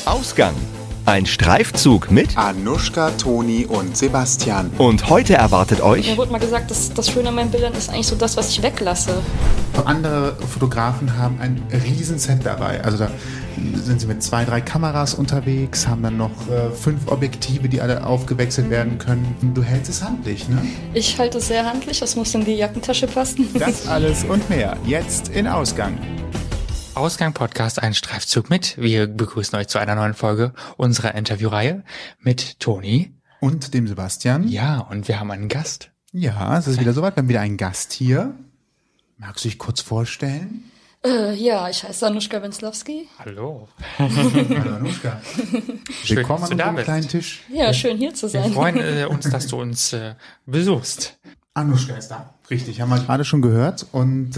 Ausgang. Ein Streifzug mit Anuschka, Toni und Sebastian. Und heute erwartet euch... Mir wurde mal gesagt, dass das Schöne an meinen Bildern ist eigentlich so das, was ich weglasse. Andere Fotografen haben ein Riesenset dabei. Also da sind sie mit 2, 3 Kameras unterwegs, haben dann noch 5 Objektive, die alle aufgewechselt werden können. Du hältst es handlich, ne? Ich halte es sehr handlich, das muss in die Jackentasche passen. Das alles und mehr jetzt in Ausgang. Ausgang Podcast, ein Streifzug mit. Wir begrüßen euch zu einer neuen Folge unserer Interviewreihe mit Toni. Und dem Sebastian. Ja, und wir haben einen Gast. Ja, es ist wieder soweit. Wir haben wieder einen Gast hier. Magst du dich kurz vorstellen? Ja, ich heiße Anuschka Wenzlowski. Hallo. Hallo Anuschka. Schön, Willkommen dass an du da unserem bist. kleinen Tisch. Ja, schön hier zu Wir sein. freuen uns, dass du uns besuchst. Anuschka ist da. Richtig, haben wir gerade schon gehört. Und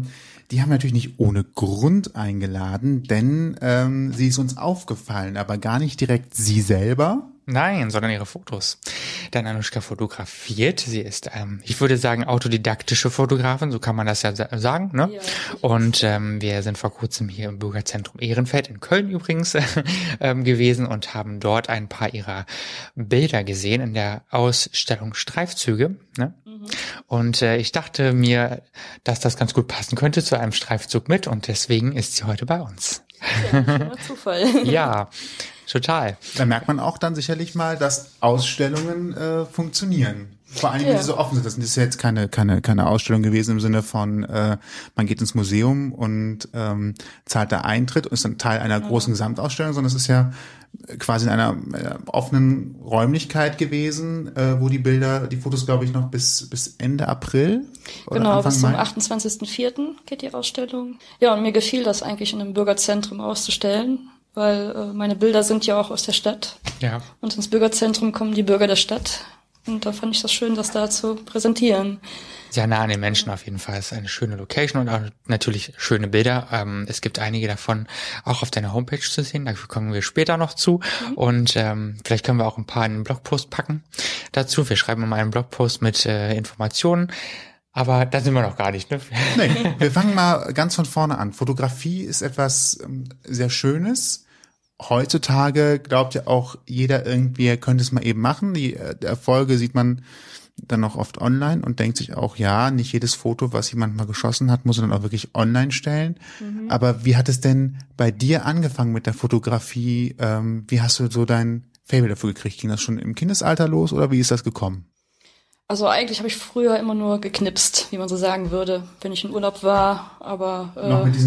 die haben wir natürlich nicht ohne Grund eingeladen, denn sie ist uns aufgefallen, aber gar nicht direkt sie selber. Nein, sondern ihre Fotos. Denn Anuschka fotografiert. Sie ist, ich würde sagen, autodidaktische Fotografin, so kann man das ja sagen, ne? Ja. Und wir sind vor kurzem hier im Bürgerzentrum Ehrenfeld in Köln übrigens gewesen und haben dort ein paar ihrer Bilder gesehen in der Ausstellung Streifzüge. Ne? Und ich dachte mir, dass das ganz gut passen könnte zu einem Streifzug mit und deswegen ist sie heute bei uns. Ja, schöner Zufall. Ja, total. Da merkt man auch dann sicherlich mal, dass Ausstellungen funktionieren. Vor allem, wenn Ja. sie so offen sind. Das ist ja jetzt keine Ausstellung gewesen im Sinne von, man geht ins Museum und zahlt da Eintritt und ist dann Teil einer großen Gesamtausstellung, sondern es ist ja quasi in einer offenen Räumlichkeit gewesen, wo die Fotos, glaube ich, noch bis Ende April oder Genau, Anfang bis zum Mai. 28.04. geht die Ausstellung. Ja, und mir gefiel das eigentlich in einem Bürgerzentrum auszustellen, weil meine Bilder sind ja auch aus der Stadt. Ja. Und ins Bürgerzentrum kommen die Bürger der Stadt. Und da fand ich das schön, das da zu präsentieren. Sehr nah an den Menschen auf jeden Fall. Es ist eine schöne Location und auch natürlich schöne Bilder. Es gibt einige davon auch auf deiner Homepage zu sehen. Da kommen wir später noch zu. Und vielleicht können wir auch ein paar in einen Blogpost packen dazu. Wir schreiben mal einen Blogpost mit Informationen. Aber da sind wir noch gar nicht, ne? Nee, wir fangen mal ganz von vorne an. Fotografie ist etwas sehr Schönes. Heutzutage glaubt ja auch jeder irgendwie, er könnte es mal eben machen. Die Erfolge sieht man dann noch oft online und denkt sich auch, ja, nicht jedes Foto, was jemand mal geschossen hat, muss er dann auch wirklich online stellen. Aber wie hat es denn bei dir angefangen mit der Fotografie? Wie hast du so dein Faible dafür gekriegt? Ging das schon im Kindesalter los oder wie ist das gekommen? Also eigentlich habe ich früher immer nur geknipst, wie man so sagen würde, wenn ich in Urlaub war, aber Noch mit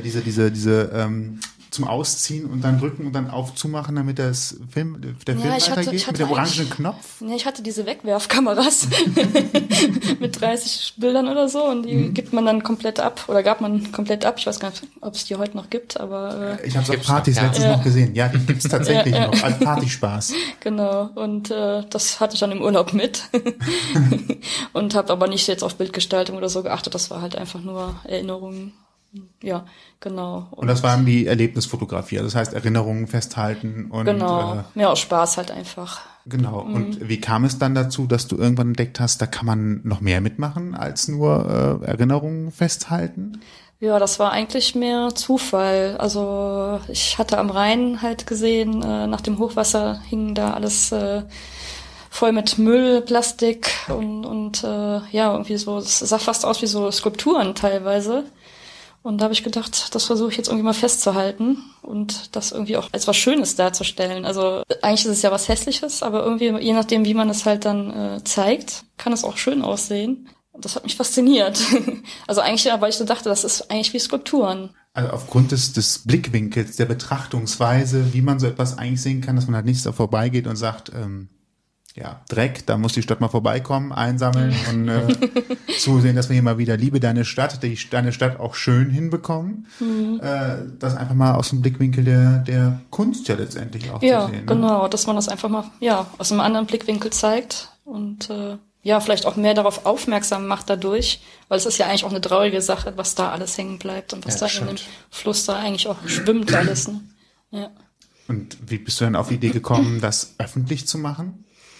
diese zum Ausziehen und dann drücken und dann aufzumachen, damit der Film ich hatte weitergeht, mit dem orangenen eigentlich- Knopf. nee, ich hatte diese Wegwerfkameras mit 30 Bildern oder so und die gibt man dann komplett ab oder gab man komplett ab. Ich weiß gar nicht, ob es die heute noch gibt, aber Ich habe es auf Gibt's Partys noch, ja. letztens noch gesehen. Ja, die gibt's tatsächlich noch als Partyspaß. genau. Und das hatte ich dann im Urlaub mit und habe aber nicht jetzt auf Bildgestaltung oder so geachtet. Das war halt einfach nur Erinnerungen. Ja, genau. Und das waren die Erlebnisfotografie, also das heißt Erinnerungen festhalten und genau. Mehr aus Spaß halt einfach. genau. Und wie kam es dann dazu, dass du irgendwann entdeckt hast, da kann man noch mehr mitmachen als nur Erinnerungen festhalten? Ja, das war eigentlich mehr Zufall. Also ich hatte am Rhein halt gesehen, nach dem Hochwasser hing da alles voll mit Müll, Plastik und ja, irgendwie so, es sah fast aus wie so Skulpturen teilweise. Und da habe ich gedacht, das versuche ich jetzt irgendwie mal festzuhalten und das irgendwie auch als was Schönes darzustellen. Also eigentlich ist es ja was Hässliches, aber irgendwie, je nachdem, wie man es halt dann zeigt, kann es auch schön aussehen. Und das hat mich fasziniert. Also eigentlich, ja, weil ich so dachte, das ist eigentlich wie Skulpturen. Also aufgrund des Blickwinkels, der Betrachtungsweise, wie man so etwas eigentlich sehen kann, dass man halt nicht da vorbeigeht und sagt, ja, Dreck, da muss die Stadt mal vorbeikommen, einsammeln und zusehen, dass wir hier mal wieder Liebe deine Stadt, deine Stadt auch schön hinbekommen. Das einfach mal aus dem Blickwinkel der Kunst ja letztendlich auch Ja, zu sehen. Ne? genau, dass man das einfach mal aus einem anderen Blickwinkel zeigt und ja, vielleicht auch mehr darauf aufmerksam macht dadurch, weil es ist ja eigentlich auch eine traurige Sache, was da alles hängen bleibt und was Ja, da in dem stimmt. Fluss da eigentlich auch schwimmt alles. Ne? Ja. Und wie bist du dann auf die Idee gekommen, das öffentlich zu machen?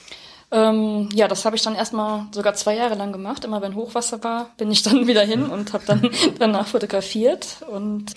Ja, das habe ich dann erstmal sogar 2 Jahre lang gemacht. Immer wenn Hochwasser war, bin ich dann wieder hin und habe dann danach fotografiert. Und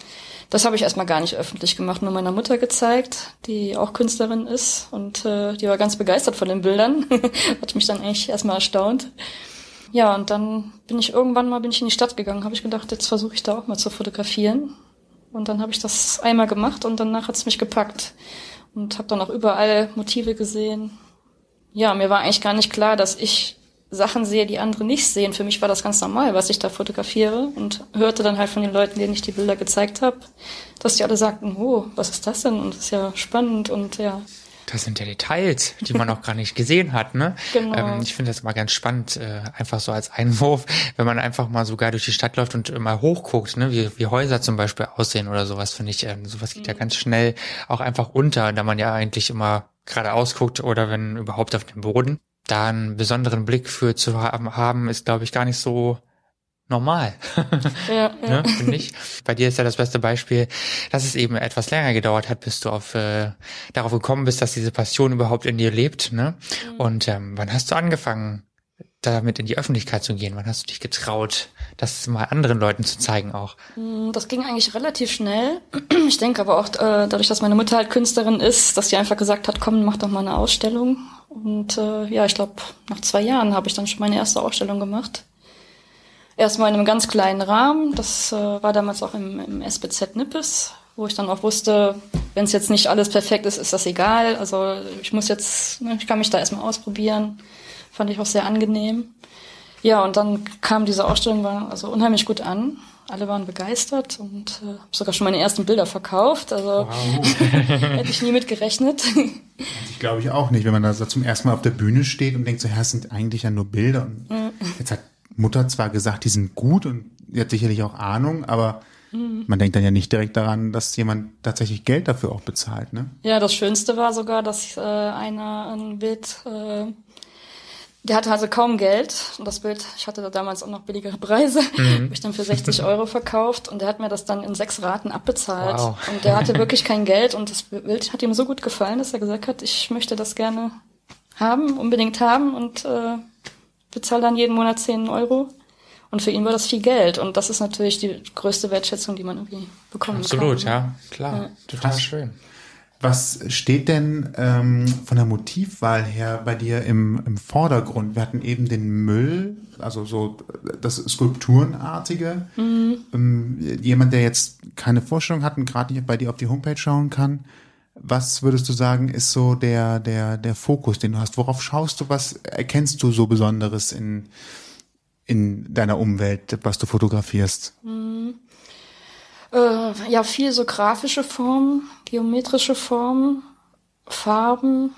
Das habe ich erstmal gar nicht öffentlich gemacht, nur meiner Mutter gezeigt, die auch Künstlerin ist und die war ganz begeistert von den Bildern. Hat mich dann eigentlich erstmal erstaunt. Ja, und dann bin ich in die Stadt gegangen, habe ich gedacht, jetzt versuche ich da auch mal zu fotografieren. Und dann habe ich das einmal gemacht und danach hat's mich gepackt und habe dann auch überall Motive gesehen. Ja, mir war eigentlich gar nicht klar, dass ich Sachen sehe, die andere nicht sehen. Für mich war das ganz normal, was ich da fotografiere und hörte dann halt von den Leuten, denen ich die Bilder gezeigt habe, dass die alle sagten, oh, was ist das denn? Und das ist ja spannend und ja. Das sind ja Details, die man auch gar nicht gesehen hat, ne? Genau. Ich finde das immer ganz spannend, einfach so als Einwurf, wenn man einfach mal sogar durch die Stadt läuft und mal hochguckt, ne? Wie Häuser zum Beispiel aussehen oder sowas, finde ich, sowas geht ja ganz schnell auch einfach unter, da man ja eigentlich immer geradeaus guckt oder wenn überhaupt auf den Boden. Da einen besonderen Blick für zu haben, ist, glaube ich, gar nicht so normal. Ja, ne, finde ich. Bei dir ist ja das beste Beispiel, dass es eben etwas länger gedauert hat, bis du darauf gekommen bist, dass diese Passion überhaupt in dir lebt. Ne? Und wann hast du angefangen, damit in die Öffentlichkeit zu gehen? Wann hast du dich getraut, das mal anderen Leuten zu zeigen auch? Das ging eigentlich relativ schnell. Ich denke aber auch, dadurch, dass meine Mutter halt Künstlerin ist, dass sie einfach gesagt hat, komm, mach doch mal eine Ausstellung. Und ja, ich glaube, nach 2 Jahren habe ich dann schon meine erste Ausstellung gemacht. Erstmal in einem ganz kleinen Rahmen. Das war damals auch im SBZ Nippes, wo ich dann auch wusste, wenn es jetzt nicht alles perfekt ist, ist das egal. Also ich kann mich da erstmal ausprobieren. Fand ich auch sehr angenehm. Ja, und dann kam diese Ausstellung, war also unheimlich gut an. Alle waren begeistert und habe sogar schon meine ersten Bilder verkauft. Also wow. Hätte ich nie mit gerechnet. Ich glaube ich auch nicht, wenn man da so zum ersten Mal auf der Bühne steht und denkt so, ja, es sind eigentlich ja nur Bilder. Und jetzt hat Mutter zwar gesagt, die sind gut und die hat sicherlich auch Ahnung, aber man denkt dann ja nicht direkt daran, dass jemand tatsächlich Geld dafür auch bezahlt, ne? Ja, das Schönste war sogar, dass einer ein Bild... Der hatte also kaum Geld und das Bild, ich hatte da damals auch noch billigere Preise, habe ich dann für 60 € verkauft und der hat mir das dann in 6 Raten abbezahlt. Wow. Und der hatte wirklich kein Geld und das Bild hat ihm so gut gefallen, dass er gesagt hat, ich möchte das gerne unbedingt haben und bezahle dann jeden Monat 10 €. Und für ihn war das viel Geld und das ist natürlich die größte Wertschätzung, die man irgendwie bekommen kann. Absolut, ja, klar, ja. Total schön. Was steht denn von der Motivwahl her bei dir im Vordergrund? Wir hatten eben den Müll, also so das Skulpturenartige. Jemand, der jetzt keine Vorstellung hat und gerade nicht bei dir auf die Homepage schauen kann, was würdest du sagen, ist so der Fokus, den du hast? Worauf schaust du? Was erkennst du so Besonderes in deiner Umwelt, was du fotografierst? Ja, viel so grafische Formen, geometrische Formen, Farben.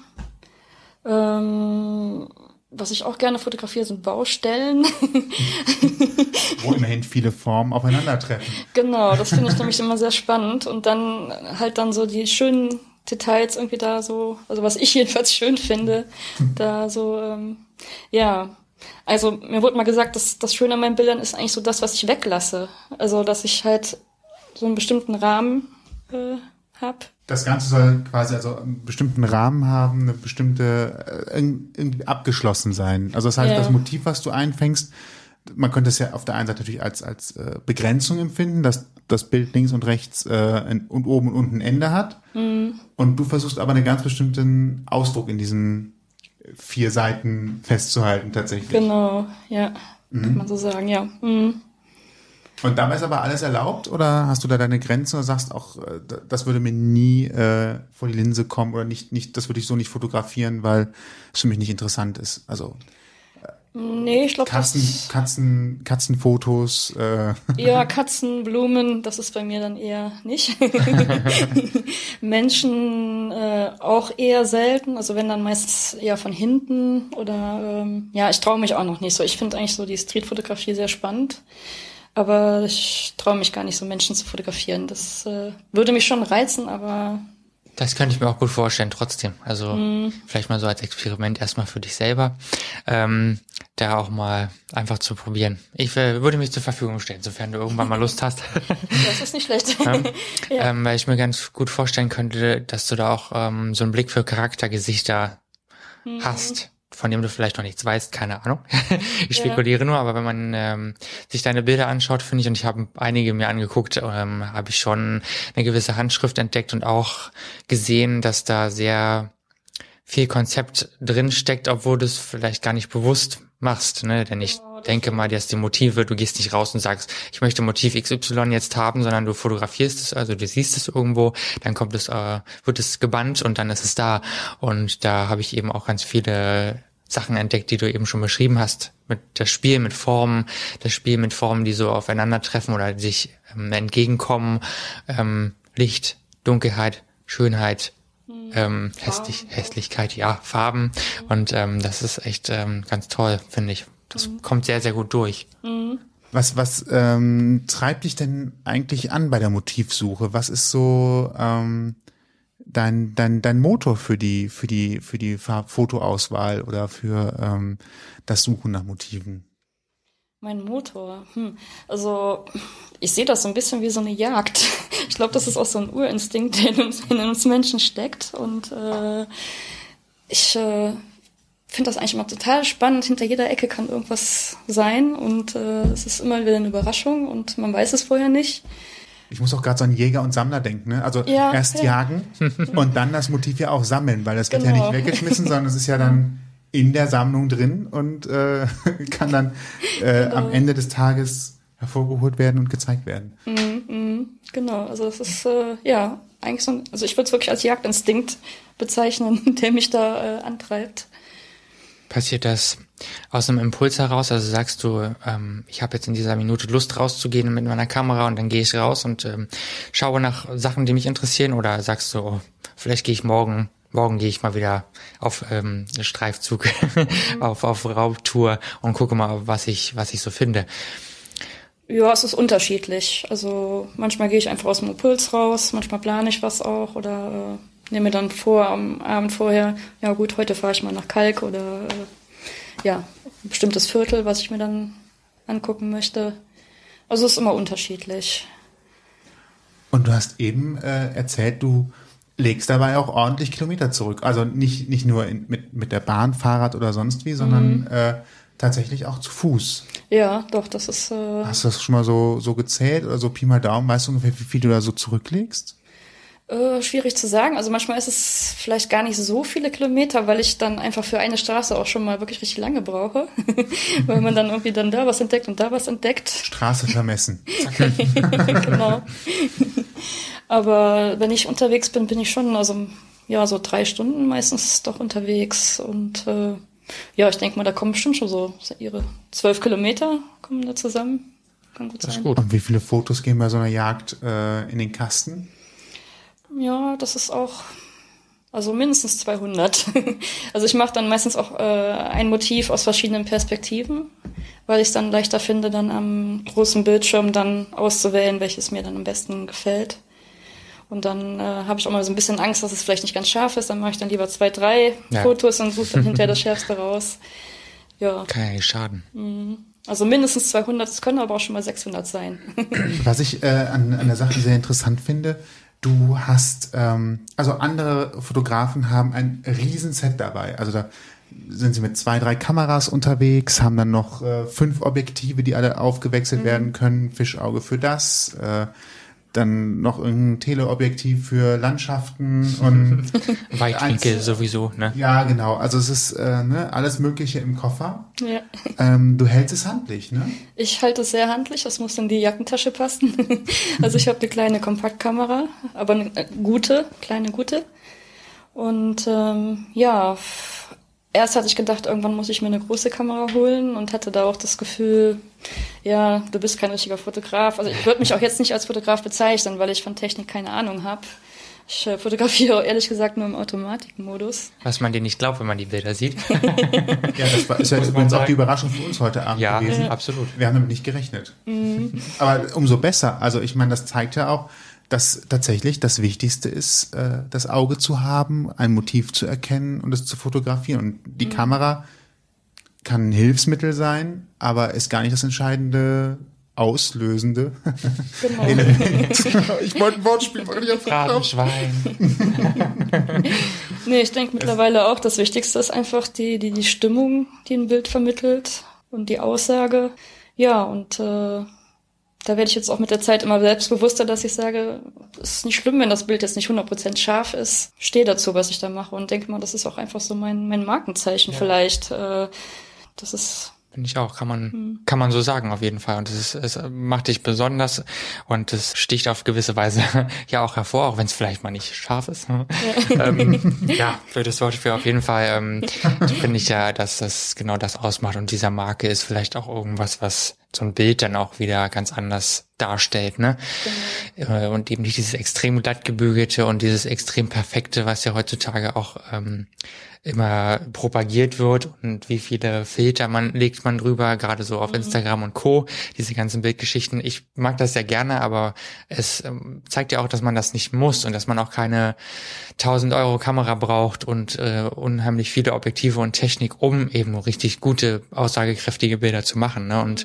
Was ich auch gerne fotografiere, sind Baustellen. Wo immerhin viele Formen aufeinandertreffen. Genau, das finde ich nämlich immer sehr spannend. Und dann halt dann so die schönen Details irgendwie da so, also was ich jedenfalls schön finde, da so, ja. Also mir wurde mal gesagt, dass das Schöne an meinen Bildern ist eigentlich so das, was ich weglasse. Also dass ich halt so einen bestimmten Rahmen habe. Das Ganze soll quasi also einen bestimmten Rahmen haben, eine bestimmte irgendwie abgeschlossen sein. Also das heißt, das Motiv, was du einfängst, man könnte es ja auf der einen Seite natürlich als Begrenzung empfinden, dass das Bild links und rechts und oben und unten ein Ende hat. Und du versuchst aber einen ganz bestimmten Ausdruck in diesen 4 Seiten festzuhalten tatsächlich. Genau, ja, kann man so sagen, ja. Und dabei ist aber alles erlaubt oder hast du da deine Grenzen oder sagst auch, das würde mir nie vor die Linse kommen oder nicht, das würde ich so nicht fotografieren, weil es für mich nicht interessant ist. Also nee, ich glaube Katzenfotos. Ja, Katzen, Blumen, das ist bei mir dann eher nicht. Menschen auch eher selten, also wenn dann meistens eher von hinten oder ja, ich traue mich auch noch nicht so. Ich finde eigentlich so die Streetfotografie sehr spannend. Aber ich traue mich gar nicht, so Menschen zu fotografieren. Das würde mich schon reizen, aber... Das könnte ich mir auch gut vorstellen, trotzdem. Also vielleicht mal so als Experiment erstmal für dich selber, da auch mal einfach zu probieren. Ich würde mich zur Verfügung stellen, sofern du irgendwann mal Lust hast. Das ist nicht schlecht. Ja. Weil ich mir ganz gut vorstellen könnte, dass du da auch so einen Blick für Charaktergesichter hast. von dem du vielleicht noch nichts weißt, keine Ahnung. Ich spekuliere nur, aber wenn man sich deine Bilder anschaut, finde ich, und ich habe einige mir angeguckt, habe ich schon eine gewisse Handschrift entdeckt und auch gesehen, dass da sehr viel Konzept drin steckt, obwohl du es vielleicht gar nicht bewusst machst, ne? Denn ich denke mal, dass die Motive, du gehst nicht raus und sagst, ich möchte Motiv XY jetzt haben, sondern du fotografierst es, also du siehst es irgendwo, dann kommt es, wird es gebannt und dann ist es da. Und da habe ich eben auch ganz viele Sachen entdeckt, die du eben schon beschrieben hast. Das Spiel mit Formen, die so aufeinandertreffen oder sich entgegenkommen, Licht, Dunkelheit, Schönheit, Hässlichkeit, ja, Farben. Und das ist echt ganz toll, finde ich. Das kommt sehr, sehr gut durch. Was treibt dich denn eigentlich an bei der Motivsuche? Was ist so dein Motor für die Fotoauswahl oder für das Suchen nach Motiven? Mein Motor? Also ich sehe das so ein bisschen wie so eine Jagd. Ich glaube, das ist auch so ein Urinstinkt, der in uns Menschen steckt. Und ich finde das eigentlich immer total spannend. Hinter jeder Ecke kann irgendwas sein und es ist immer wieder eine Überraschung und man weiß es vorher nicht. Ich muss auch gerade so an Jäger und Sammler denken, ne? Also erst jagen und dann das Motiv ja auch sammeln, weil das wird ja nicht weggeschmissen, sondern es ist ja dann in der Sammlung drin und kann dann am Ende des Tages hervorgeholt werden und gezeigt werden. Genau, also das ist eigentlich so, also ich würde es wirklich als Jagdinstinkt bezeichnen, der mich da antreibt. Passiert das aus einem Impuls heraus? Also sagst du, ich habe jetzt in dieser Minute Lust rauszugehen mit meiner Kamera und dann gehe ich raus und schaue nach Sachen, die mich interessieren? Oder sagst du, oh, vielleicht gehe ich morgen gehe ich mal wieder auf Streifzug, auf Raubtour und gucke mal, was ich so finde? Ja, es ist unterschiedlich. Also manchmal gehe ich einfach aus dem Impuls raus, manchmal plane ich was auch oder nehme mir dann vor am Abend vorher, ja gut, heute fahre ich mal nach Kalk oder ein bestimmtes Viertel, was ich mir dann angucken möchte. Also es ist immer unterschiedlich. Und du hast eben erzählt, du legst dabei auch ordentlich Kilometer zurück. Also nicht nur mit der Bahn, Fahrrad oder sonst wie, sondern tatsächlich auch zu Fuß. Ja, doch, das ist... Hast du das schon mal so gezählt oder so Pi mal Daumen? Weißt du ungefähr, wie viel du da so zurücklegst? Schwierig zu sagen. Also manchmal ist es vielleicht gar nicht so viele Kilometer, weil ich dann einfach für eine Straße auch schon mal wirklich richtig lange brauche. Weil man dann irgendwie dann da was entdeckt und da was entdeckt. Straße vermessen. Genau. Aber wenn ich unterwegs bin, bin ich schon, also so 3 Stunden meistens doch unterwegs. Und ich denke mal, da kommen bestimmt schon so ihre 12 Kilometer kommen da zusammen. Kann gut sein. Das ist gut. Und wie viele Fotos gehen bei so einer Jagd in den Kasten? Ja, das ist auch, also mindestens 200. Also ich mache dann meistens auch ein Motiv aus verschiedenen Perspektiven, weil ich es dann leichter finde, dann am großen Bildschirm dann auszuwählen, welches mir dann am besten gefällt. Und dann habe ich auch mal so ein bisschen Angst, dass es vielleicht nicht ganz scharf ist. Dann mache ich dann lieber 2, 3 Fotos und suche dann hinterher das Schärfste raus. Ja. Kann ja nicht schaden. Also mindestens 200, es können aber auch schon mal 600 sein. Was ich an der Sache sehr interessant finde, du hast, also andere Fotografen haben ein Riesenset dabei. Also da sind sie mit 2, 3 Kameras unterwegs, haben dann noch 5 Objektive, die alle aufgewechselt werden können. Fischauge für das, dann noch irgendein Teleobjektiv für Landschaften und Weitwinkel sowieso, ne? Ja, genau. Also es ist alles Mögliche im Koffer. Ja. Du hältst es handlich, ne? Ich halte es sehr handlich, das muss in die Jackentasche passen. Also ich habe eine kleine Kompaktkamera, aber eine kleine gute. Und erst hatte ich gedacht, irgendwann muss ich mir eine große Kamera holen und hatte da auch das Gefühl, ja, du bist kein richtiger Fotograf. Also ich würde mich auch jetzt nicht als Fotograf bezeichnen, weil ich von Technik keine Ahnung habe. Ich fotografiere ehrlich gesagt nur im Automatikmodus. Was man dir nicht glaubt, wenn man die Bilder sieht. Ja, ist ja übrigens auch die Überraschung für uns heute Abend gewesen. Ja, absolut. Wir haben damit nicht gerechnet. Aber umso besser. Also ich meine, das zeigt ja auch, dass tatsächlich das Wichtigste ist, das Auge zu haben, ein Motiv zu erkennen und es zu fotografieren. Und die Kamera kann ein Hilfsmittel sein, aber ist gar nicht das Entscheidende, auslösende Genau. Element. Ich wollte ein Wortspiel machen, ich hab's verkauft. Rabenschwein. Nee, ich denke mittlerweile auch, das Wichtigste ist einfach die Stimmung, die ein Bild vermittelt und die Aussage. Ja, und da werde ich jetzt auch mit der Zeit immer selbstbewusster, dass ich sage, es ist nicht schlimm, wenn das Bild jetzt nicht 100% scharf ist. Stehe dazu, was ich da mache und denke mal, das ist auch einfach so mein Markenzeichen vielleicht. Das ist... Finde ich auch, kann man so sagen auf jeden Fall. Und es macht dich besonders und es sticht auf gewisse Weise ja auch hervor, auch wenn es vielleicht mal nicht scharf ist. Ja, für das Wortspiel auf jeden Fall finde ich ja, dass das genau das ausmacht. Und dieser Marke ist vielleicht auch irgendwas, was so ein Bild dann auch wieder ganz anders darstellt, ne? Genau. Und eben nicht dieses extrem glatt gebügelte und dieses extrem perfekte, was ja heutzutage auch immer propagiert wird und wie viele Filter legt man drüber, gerade so auf Instagram und Co., diese ganzen Bildgeschichten. Ich mag das sehr gerne, aber es zeigt ja auch, dass man das nicht muss und dass man auch keine 1.000 € Kamera braucht und unheimlich viele Objektive und Technik, um eben richtig gute, aussagekräftige Bilder zu machen, ne? Und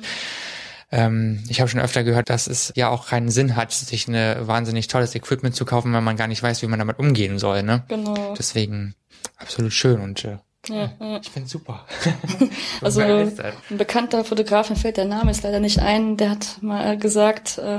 ich habe schon öfter gehört, dass es ja auch keinen Sinn hat, sich ein wahnsinnig tolles Equipment zu kaufen, wenn man gar nicht weiß, wie man damit umgehen soll, ne? Genau. Deswegen absolut schön und ja. Ich find's super. Also ein bekannter Fotograf, mir fällt der Name jetzt leider nicht ein, der hat mal gesagt, er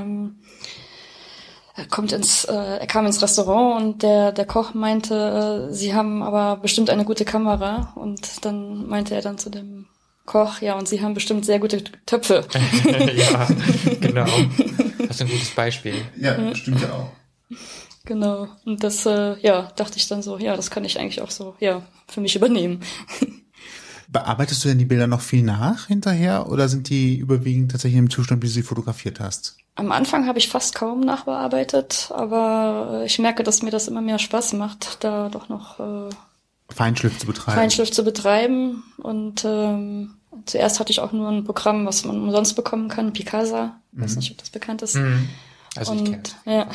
kam ins Restaurant und der Koch meinte, sie haben aber bestimmt eine gute Kamera, und dann meinte er dann zu dem Koch, ja, und sie haben bestimmt sehr gute Töpfe. Ja, genau. Das ist ein gutes Beispiel. Ja, stimmt ja auch. Genau. Und das, dachte ich dann so, ja, das kann ich eigentlich auch so, für mich übernehmen. Bearbeitest du denn die Bilder noch viel hinterher, oder sind die überwiegend tatsächlich im Zustand, wie du sie fotografiert hast? Am Anfang habe ich fast kaum nachbearbeitet, aber ich merke, dass mir das immer mehr Spaß macht, da doch noch Feinschliff zu betreiben. Und zuerst hatte ich auch nur ein Programm, was man umsonst bekommen kann, Picasa. Ich weiß nicht, ob das bekannt ist. Also ich kenn's. Ja.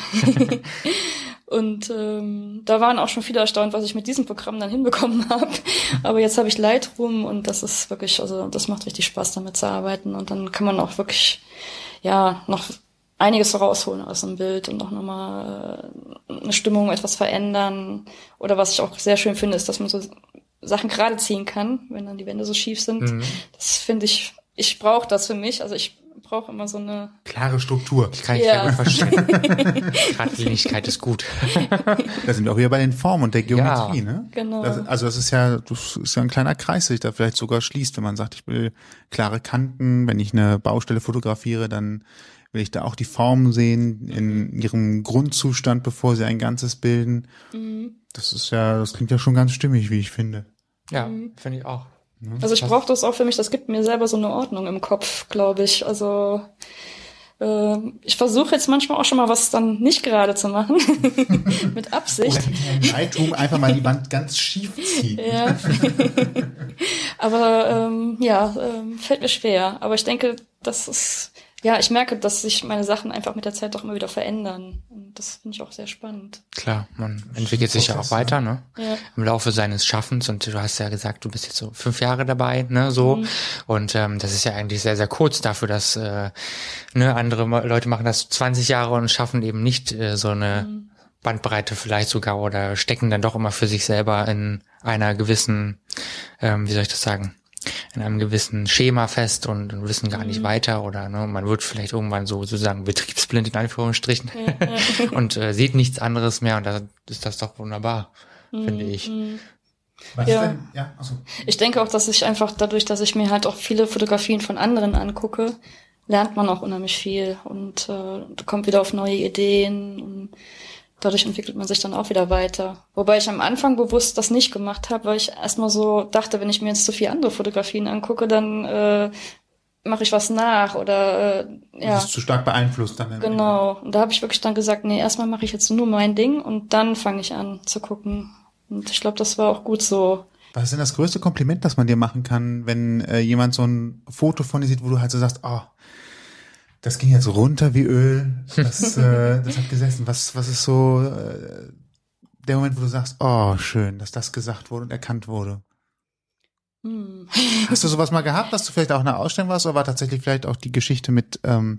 Und da waren auch schon viele erstaunt, was ich mit diesem Programm dann hinbekommen habe. Aber jetzt habe ich Lightroom und das ist wirklich, also das macht richtig Spaß, damit zu arbeiten. Und dann kann man auch wirklich, noch einiges rausholen aus einem Bild und auch nochmal eine Stimmung etwas verändern. Oder was ich auch sehr schön finde, ist, dass man so Sachen gerade ziehen kann, wenn dann die Wände so schief sind. Das finde ich brauche das für mich. Also ich brauche immer so eine klare Struktur. Ich kann sehr gut verstehen. Geradlinigkeit ist gut. Da sind wir auch wieder bei den Formen und der Geometrie, ne? Genau. Das ist ja ein kleiner Kreis, der sich da vielleicht sogar schließt, wenn man sagt, ich will klare Kanten. Wenn ich eine Baustelle fotografiere, dann will ich da auch die Formen sehen in ihrem Grundzustand, bevor sie ein Ganzes bilden. Das klingt ja schon ganz stimmig, wie ich finde. Ja, finde ich auch. Also ich brauche das auch für mich, das gibt mir selber so eine Ordnung im Kopf, glaube ich. Also ich versuche jetzt manchmal auch schon mal was dann nicht gerade zu machen, mit Absicht. Oder mit Lightroom einfach mal die Wand ganz schief ziehen. Ja. Aber fällt mir schwer. Aber ich denke, das ist... Ja, ich merke, dass sich meine Sachen einfach mit der Zeit doch immer wieder verändern. Und das finde ich auch sehr spannend. Klar, man entwickelt sich ja auch weiter, ne? Ja. Im Laufe seines Schaffens. Und du hast ja gesagt, du bist jetzt so 5 Jahre dabei, ne, so. Und das ist ja eigentlich sehr, sehr kurz dafür, dass andere Leute machen das 20 Jahre und schaffen eben nicht so eine Bandbreite vielleicht sogar oder stecken dann doch immer für sich selber in einer gewissen, wie soll ich das sagen, in einem gewissen Schema fest und wissen gar nicht weiter, oder man wird vielleicht irgendwann sozusagen betriebsblind in Anführungsstrichen und sieht nichts anderes mehr, und da ist das doch wunderbar, finde ich. Was denn? Ja, achso. Ich denke auch, dass ich einfach dadurch, dass ich mir halt auch viele Fotografien von anderen angucke, lernt man auch unheimlich viel und kommt wieder auf neue Ideen und dadurch entwickelt man sich dann auch wieder weiter. Wobei ich am Anfang bewusst das nicht gemacht habe, weil ich erstmal so dachte, wenn ich mir jetzt zu viele andere Fotografien angucke, dann mache ich was nach oder Das ist zu stark beeinflusst dann. Genau. Und da habe ich wirklich dann gesagt, nee, erstmal mache ich jetzt nur mein Ding und dann fange ich an zu gucken. Und ich glaube, das war auch gut so. Was ist denn das größte Kompliment, das man dir machen kann, wenn jemand so ein Foto von dir sieht, wo du halt so sagst, das ging jetzt runter wie Öl, das hat gesessen. Was ist so der Moment, wo du sagst, schön, dass das gesagt wurde und erkannt wurde? Hast du sowas mal gehabt, dass du vielleicht auch in einer Ausstellung warst, oder war tatsächlich vielleicht auch die Geschichte mit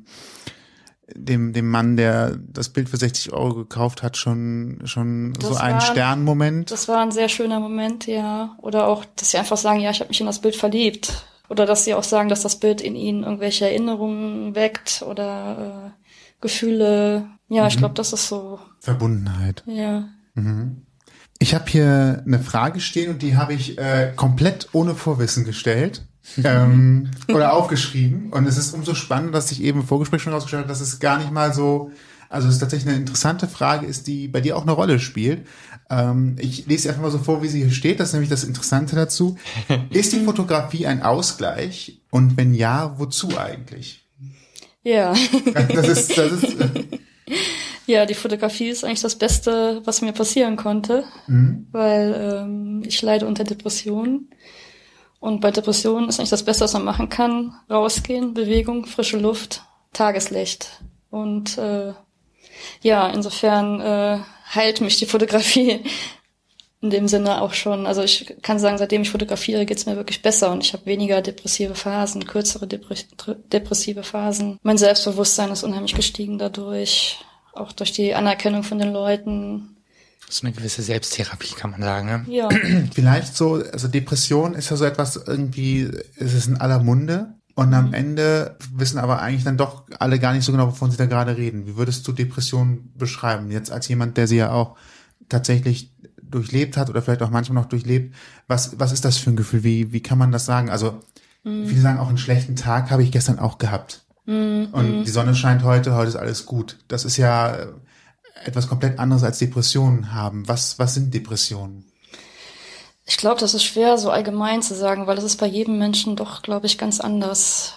dem Mann, der das Bild für 60 € gekauft hat, schon so ein Sternmoment? Das war ein sehr schöner Moment, ja. Oder auch, dass sie einfach sagen, ja, ich habe mich in das Bild verliebt. Oder dass sie auch sagen, dass das Bild in ihnen irgendwelche Erinnerungen weckt oder Gefühle. Ja, ich glaube, das ist so. Verbundenheit. Ja. Mhm. Ich habe hier eine Frage stehen und die habe ich komplett ohne Vorwissen gestellt. Oder aufgeschrieben. Und es ist umso spannender, dass ich eben im Vorgespräch schon rausgestellt habe, dass es gar nicht mal so, also es ist tatsächlich eine interessante Frage ist, die bei dir auch eine Rolle spielt. Ich lese einfach mal so vor, wie sie hier steht. Das ist nämlich das Interessante dazu. Ist die Fotografie ein Ausgleich? Und wenn ja, wozu eigentlich? Ja. Das ist Ja, die Fotografie ist eigentlich das Beste, was mir passieren konnte, weil ich leide unter Depressionen. Und bei Depressionen ist eigentlich das Beste, was man machen kann, rausgehen, Bewegung, frische Luft, Tageslicht. Und ja, insofern heilt mich die Fotografie in dem Sinne auch schon. Also ich kann sagen, seitdem ich fotografiere, geht's mir wirklich besser und ich habe weniger depressive Phasen, kürzere depressive Phasen. Mein Selbstbewusstsein ist unheimlich gestiegen dadurch, auch durch die Anerkennung von den Leuten. So eine gewisse Selbsttherapie, kann man sagen, ne? Ja. Vielleicht so, also Depression ist ja so etwas irgendwie, ist es in aller Munde und am Ende wissen aber eigentlich dann doch alle gar nicht so genau, wovon sie da gerade reden. Wie würdest du Depression beschreiben? Jetzt als jemand, der sie ja auch tatsächlich durchlebt hat oder vielleicht auch manchmal noch durchlebt, was ist das für ein Gefühl? Wie kann man das sagen? Also viele sagen auch, einen schlechten Tag habe ich gestern auch gehabt. Und die Sonne scheint heute ist alles gut. Das ist ja etwas komplett anderes als Depressionen haben. Was sind Depressionen? Ich glaube, das ist schwer so allgemein zu sagen, weil es ist bei jedem Menschen doch, glaube ich, ganz anders.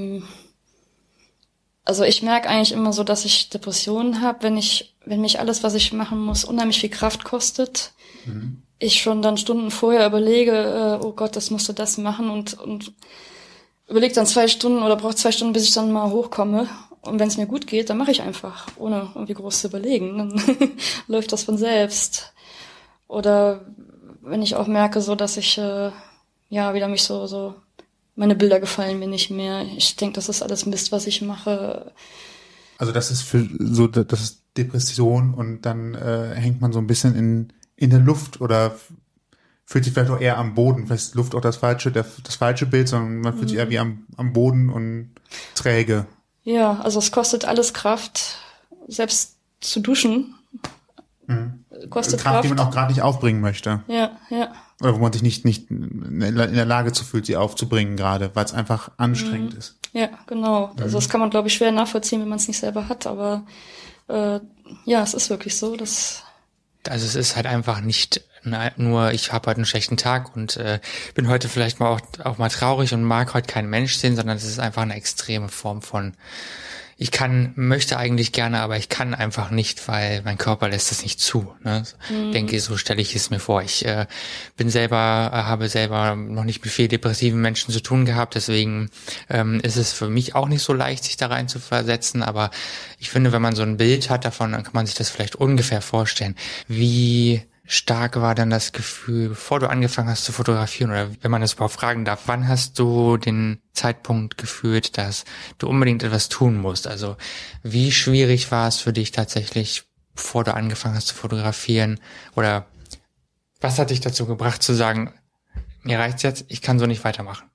Also ich merke eigentlich immer so, dass ich Depressionen habe, wenn mich alles, was ich machen muss, unheimlich viel Kraft kostet. Ich schon dann Stunden vorher überlege, oh Gott, das musst du das machen und überlege dann 2 Stunden oder brauche 2 Stunden, bis ich dann mal hochkomme. Und wenn es mir gut geht, dann mache ich einfach, ohne irgendwie groß zu überlegen. Dann läuft das von selbst. Oder wenn ich auch merke, so dass ich wieder mich so meine Bilder gefallen mir nicht mehr. Ich denke, das ist alles Mist, was ich mache. Also das ist das ist Depression und dann hängt man so ein bisschen in der Luft oder fühlt sich vielleicht auch eher am Boden. Vielleicht ist Luft auch das falsche Bild, sondern man fühlt sich eher wie am Boden und träge. Ja, also es kostet alles Kraft, selbst zu duschen. Kostet Kraft, die man auch gerade nicht aufbringen möchte. Ja. Oder wo man sich nicht in der Lage zu fühlt, sie aufzubringen gerade, weil es einfach anstrengend ist. Ja, genau. Also das kann man, glaube ich, schwer nachvollziehen, wenn man es nicht selber hat, aber es ist wirklich so, dass... Also es ist halt einfach nicht nur, ich habe heute einen schlechten Tag und bin heute vielleicht mal auch mal traurig und mag heute keinen Mensch sehen, sondern es ist einfach eine extreme Form von möchte eigentlich gerne, aber ich kann einfach nicht, weil mein Körper lässt es nicht zu. Ne? Denke, so stelle ich es mir vor. Ich habe selber noch nicht mit viel depressiven Menschen zu tun gehabt, deswegen ist es für mich auch nicht so leicht, sich da rein zu versetzen, aber ich finde, wenn man so ein Bild hat davon, dann kann man sich das vielleicht ungefähr vorstellen. Wie stark war dann das Gefühl, bevor du angefangen hast zu fotografieren, oder wenn man das überhaupt fragen darf, wann hast du den Zeitpunkt gefühlt, dass du unbedingt etwas tun musst? Also wie schwierig war es für dich tatsächlich, bevor du angefangen hast zu fotografieren? Oder was hat dich dazu gebracht zu sagen, mir reicht's jetzt, ich kann so nicht weitermachen?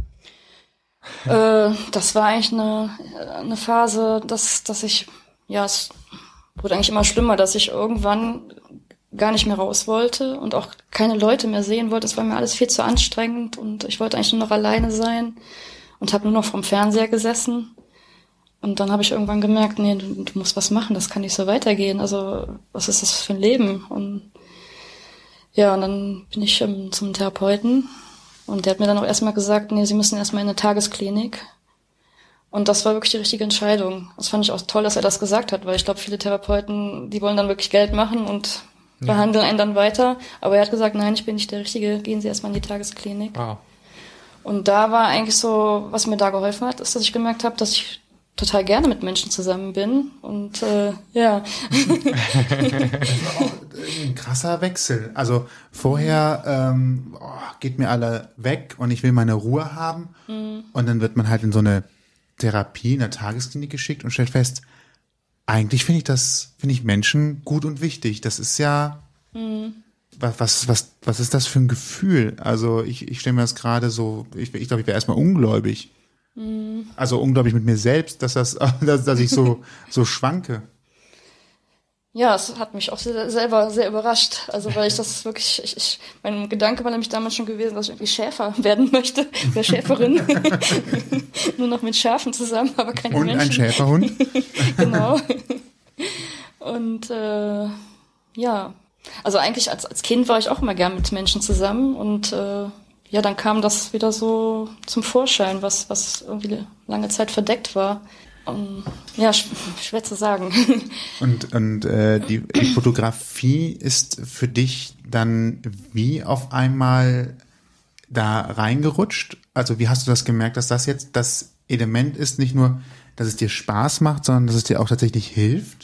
Das war eigentlich eine Phase, dass ich, es wurde eigentlich immer schlimmer, dass ich irgendwann gar nicht mehr raus wollte und auch keine Leute mehr sehen wollte. Es war mir alles viel zu anstrengend und ich wollte eigentlich nur noch alleine sein und habe nur noch vorm Fernseher gesessen. Und dann habe ich irgendwann gemerkt, nee, du musst was machen, das kann nicht so weitergehen. Also was ist das für ein Leben? Und dann bin ich zum Therapeuten und der hat mir dann auch erstmal gesagt, nee, Sie müssen erstmal in eine Tagesklinik. Und das war wirklich die richtige Entscheidung. Das fand ich auch toll, dass er das gesagt hat, weil ich glaube, viele Therapeuten, die wollen dann wirklich Geld machen und behandeln einen dann weiter. Aber er hat gesagt, nein, ich bin nicht der Richtige, gehen Sie erstmal in die Tagesklinik. Wow. Und da war eigentlich so, was mir da geholfen hat, ist, dass ich gemerkt habe, dass ich total gerne mit Menschen zusammen bin. Und ein krasser Wechsel. Also vorher geht mir alle weg und ich will meine Ruhe haben. Und dann wird man halt in so eine Therapie, in eine Tagesklinik geschickt und stellt fest, eigentlich finde ich Menschen gut und wichtig. Das ist ja, was ist das für ein Gefühl? Also ich stelle mir das gerade so, ich glaube, ich wäre erstmal ungläubig. Also ungläubig mit mir selbst, dass ich so schwanke. Ja, es hat mich auch selber sehr überrascht. Also weil ich das wirklich, mein Gedanke war nämlich damals schon gewesen, dass ich irgendwie Schäfer werden möchte, oder Schäferin. Nur noch mit Schafen zusammen, aber keine Und Menschen. ein Schäferhund. Genau. Und ja, also eigentlich als Kind war ich auch immer gern mit Menschen zusammen und ja, dann kam das wieder so zum Vorschein, was irgendwie lange Zeit verdeckt war. Ja, schwer zu sagen. Und die Fotografie ist für dich dann wie auf einmal da reingerutscht? Also wie hast du das gemerkt, dass das jetzt das Element ist, nicht nur, dass es dir Spaß macht, sondern dass es dir auch tatsächlich hilft?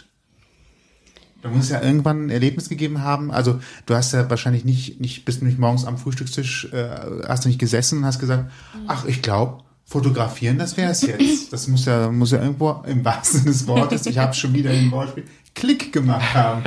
Du musst ja irgendwann ein Erlebnis gegeben haben. Also du hast ja wahrscheinlich bist du nicht morgens am Frühstückstisch, hast du nicht gesessen und hast gesagt, ach, ich glaube, fotografieren, das wäre es jetzt. Das muss ja irgendwo im wahrsten Sinne des Wortes, ich habe schon wieder im Wortspiel, Klick gemacht haben.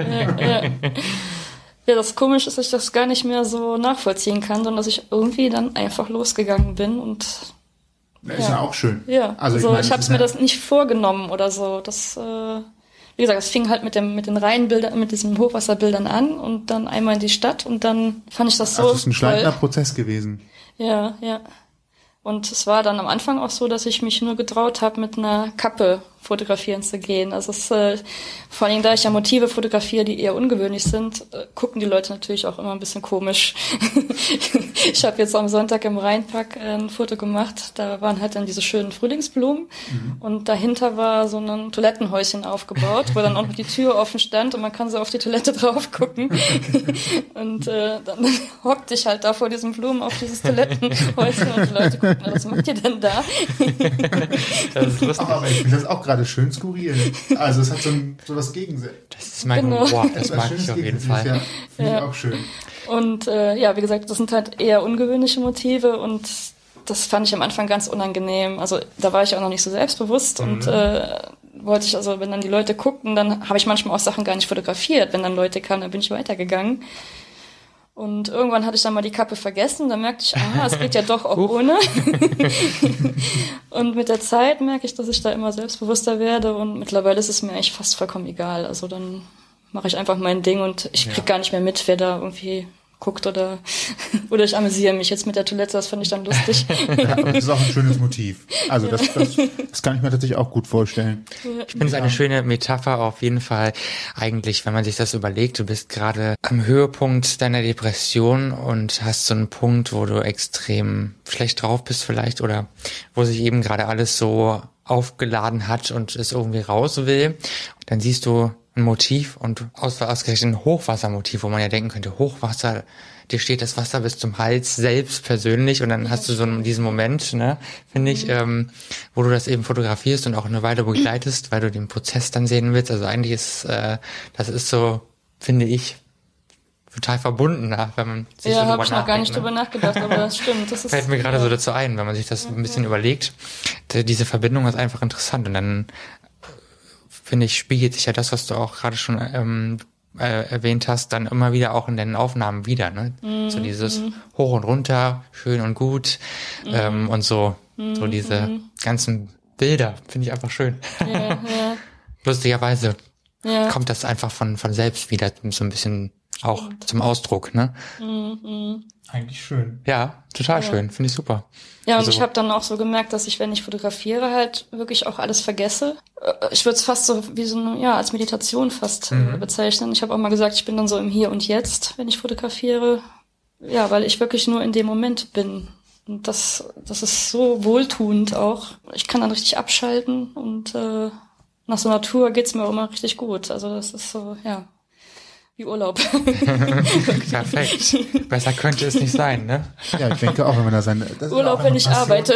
Ja, das Komische ist, dass ich das gar nicht mehr so nachvollziehen kann, sondern dass ich irgendwie dann einfach losgegangen bin und Das ist ja auch schön. ja, Also ich habe mir das nicht vorgenommen oder so. Das, wie gesagt, es fing halt mit den Reihenbildern, mit diesen Hochwasserbildern an und dann einmal in die Stadt und dann fand ich das so Also es ist ein schleichender toll. Prozess gewesen. Ja. Und es war dann am Anfang auch so, dass ich mich nur getraut habe, mit einer Kappe fotografieren zu gehen. Also es vor allem, da ich ja Motive fotografiere, die eher ungewöhnlich sind, gucken die Leute natürlich auch immer ein bisschen komisch. Ich habe jetzt am Sonntag im Rheinpark ein Foto gemacht, da waren halt dann diese schönen Frühlingsblumen und dahinter war so ein Toilettenhäuschen aufgebaut, wo dann auch noch die Tür offen stand und man kann so auf die Toilette drauf gucken. Und dann hockte ich halt da vor diesen Blumen auf dieses Toilettenhäuschen und die Leute gucken, was macht ihr denn da? Das ist lustig. Aber ich finde das auch gerade schön skurril. Also es hat so was Gegensätzliches. Das ist mein Humor, das mag ich auf jeden Fall. Ja, finde ich auch schön. Und ja, wie gesagt, das sind halt eher ungewöhnliche Motive und das fand ich am Anfang ganz unangenehm. Also da war ich auch noch nicht so selbstbewusst und wollte ich, also wenn dann die Leute guckten, dann habe ich manchmal auch Sachen gar nicht fotografiert. Wenn dann Leute kamen, dann bin ich weitergegangen. Und irgendwann hatte ich dann mal die Kappe vergessen, dann merkte ich, es geht ja doch auch ohne. Und mit der Zeit merke ich, dass ich da immer selbstbewusster werde und mittlerweile ist es mir eigentlich fast vollkommen egal. Also dann mache ich einfach mein Ding und ich krieg gar nicht mehr mit, wer da irgendwie guckt oder ich amüsiere mich jetzt mit der Toilette, das fand ich dann lustig. Ja, aber das ist auch ein schönes Motiv. Also das kann ich mir tatsächlich auch gut vorstellen. Ich finde es eine schöne Metapher auf jeden Fall. Eigentlich, wenn man sich das überlegt, du bist gerade am Höhepunkt deiner Depression und hast so einen Punkt, wo du extrem schlecht drauf bist vielleicht oder wo sich eben gerade alles so aufgeladen hat und es irgendwie raus will. Dann siehst du ein Motiv und ausgerechnet ein Hochwassermotiv, wo man ja denken könnte, Hochwasser, dir steht das Wasser bis zum Hals selbst persönlich und dann hast du so diesen Moment, ne, finde ich, wo du das eben fotografierst und auch eine Weile begleitest, weil du den Prozess dann sehen willst. Also eigentlich ist, das ist so, finde ich, total verbunden, wenn man sich so ja, habe ich noch gar nicht ne? drüber nachgedacht, aber das stimmt. Das ist, Fällt mir gerade so dazu ein, wenn man sich das ein bisschen überlegt. Diese Verbindung ist einfach interessant und dann finde ich, spiegelt sich ja das, was du auch gerade schon erwähnt hast, dann immer wieder auch in deinen Aufnahmen wieder, ne? So dieses Hoch und Runter, schön und gut und so diese ganzen Bilder, finde ich einfach schön. ja. Lustigerweise kommt das einfach von selbst wieder so ein bisschen auch zum Ausdruck, ne? Eigentlich schön. Ja, total schön, finde ich super. Ja, und Also- ich habe dann auch so gemerkt, dass ich, wenn ich fotografiere, halt wirklich auch alles vergesse. Ich würde es fast so wie so eine, als Meditation fast bezeichnen. Ich habe auch mal gesagt, ich bin dann so im Hier und Jetzt, wenn ich fotografiere. Ja, weil ich wirklich nur in dem Moment bin. Und das ist so wohltuend auch. Ich kann dann richtig abschalten und nach so einer Tour geht's mir auch immer richtig gut. Also das ist so, wie Urlaub. Perfekt. Besser könnte es nicht sein, ne? Ja, ich denke auch, wenn man da seine... das ist Urlaub, auch wenn eine ich Passion. arbeite.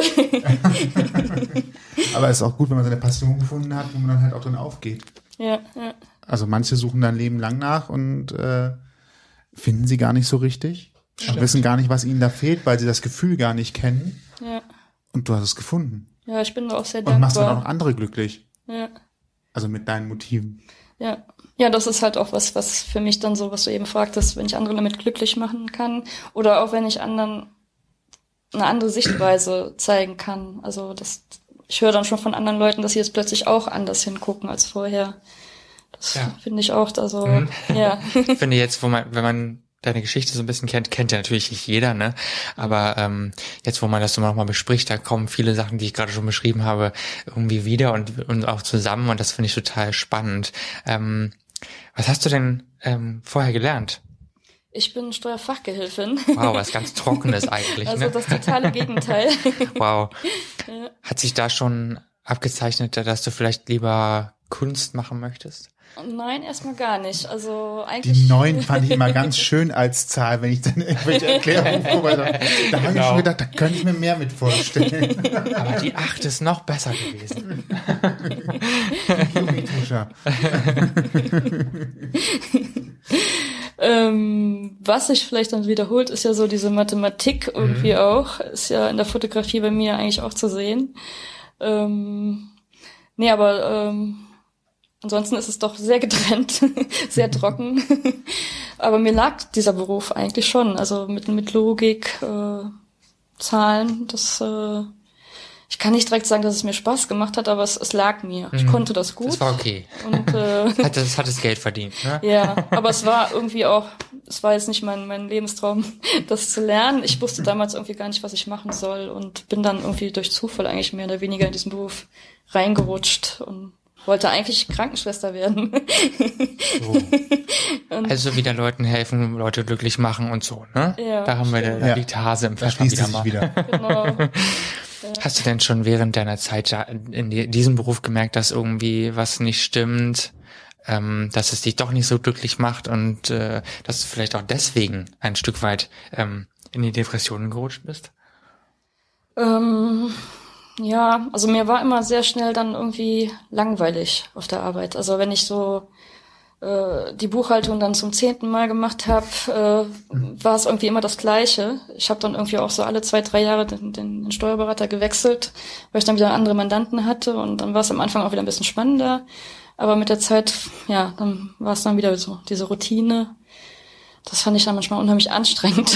Aber es ist auch gut, wenn man seine Passion gefunden hat, wo man dann halt auch drin aufgeht. Ja. Also manche suchen da ein Leben lang nach und finden sie gar nicht so richtig. Und wissen gar nicht, was ihnen da fehlt, weil sie das Gefühl gar nicht kennen. Ja. Und du hast es gefunden. Ja, ich bin da auch sehr Und dankbar. machst dann auch noch andere glücklich. Ja. Also mit deinen Motiven. Ja. Ja, das ist halt auch was für mich dann so, was du eben fragtest, wenn ich andere damit glücklich machen kann. Oder auch wenn ich anderen eine andere Sichtweise zeigen kann. Also ich höre dann schon von anderen Leuten, dass sie jetzt plötzlich auch anders hingucken als vorher. Das finde ich auch, also, ja. Ich finde jetzt, wenn man deine Geschichte so ein bisschen kennt ja natürlich nicht jeder, ne? Aber jetzt, wo man das so nochmal bespricht, da kommen viele Sachen, die ich gerade schon beschrieben habe, irgendwie wieder und auch zusammen und das finde ich total spannend. Was hast du denn vorher gelernt? Ich bin Steuerfachgehilfin. Wow, was ganz Trockenes eigentlich. Also das totale Gegenteil. Wow. Ja. Hat sich da schon abgezeichnet, dass du vielleicht lieber Kunst machen möchtest? Nein, erstmal gar nicht. Also eigentlich. Die 9 fand ich immer ganz schön als Zahl, wenn ich dann irgendwelche Erklärungen vorbereitet habe. Da habe ich schon gedacht, da könnte ich mir mehr mit vorstellen. Aber die 8 ist noch besser gewesen. Was sich vielleicht dann wiederholt, ist ja so diese Mathematik irgendwie auch. Ist ja in der Fotografie bei mir eigentlich auch zu sehen. Ansonsten ist es doch sehr getrennt, sehr trocken. Aber mir lag dieser Beruf eigentlich schon. Also mit Logik, Zahlen, ich kann nicht direkt sagen, dass es mir Spaß gemacht hat, aber es lag mir. Ich konnte das gut. Das war okay. Und hat das Geld verdient, ne? Ja, aber es war irgendwie auch, es war jetzt nicht mein Lebenstraum, das zu lernen. Ich wusste damals irgendwie gar nicht, was ich machen soll und bin dann irgendwie durch Zufall eigentlich mehr oder weniger in diesen Beruf reingerutscht und wollte eigentlich Krankenschwester werden. So. Also wieder Leuten helfen, Leute glücklich machen und so, ne? Ja, da haben wir die Hase im Pfeffer wieder. Genau. Hast du denn schon während deiner Zeit da in diesem Beruf gemerkt, dass irgendwie was nicht stimmt, dass es dich doch nicht so glücklich macht und dass du vielleicht auch deswegen ein Stück weit in die Depressionen gerutscht bist? Ja, also mir war immer sehr schnell dann irgendwie langweilig auf der Arbeit. Also wenn ich so die Buchhaltung dann zum 10. Mal gemacht habe, war es irgendwie immer das Gleiche. Ich habe dann irgendwie auch so alle 2-3 Jahre den Steuerberater gewechselt, weil ich dann wieder andere Mandanten hatte und dann war es am Anfang auch wieder ein bisschen spannender. Aber mit der Zeit, ja, dann war es dann wieder so diese Routine. Das fand ich dann manchmal unheimlich anstrengend.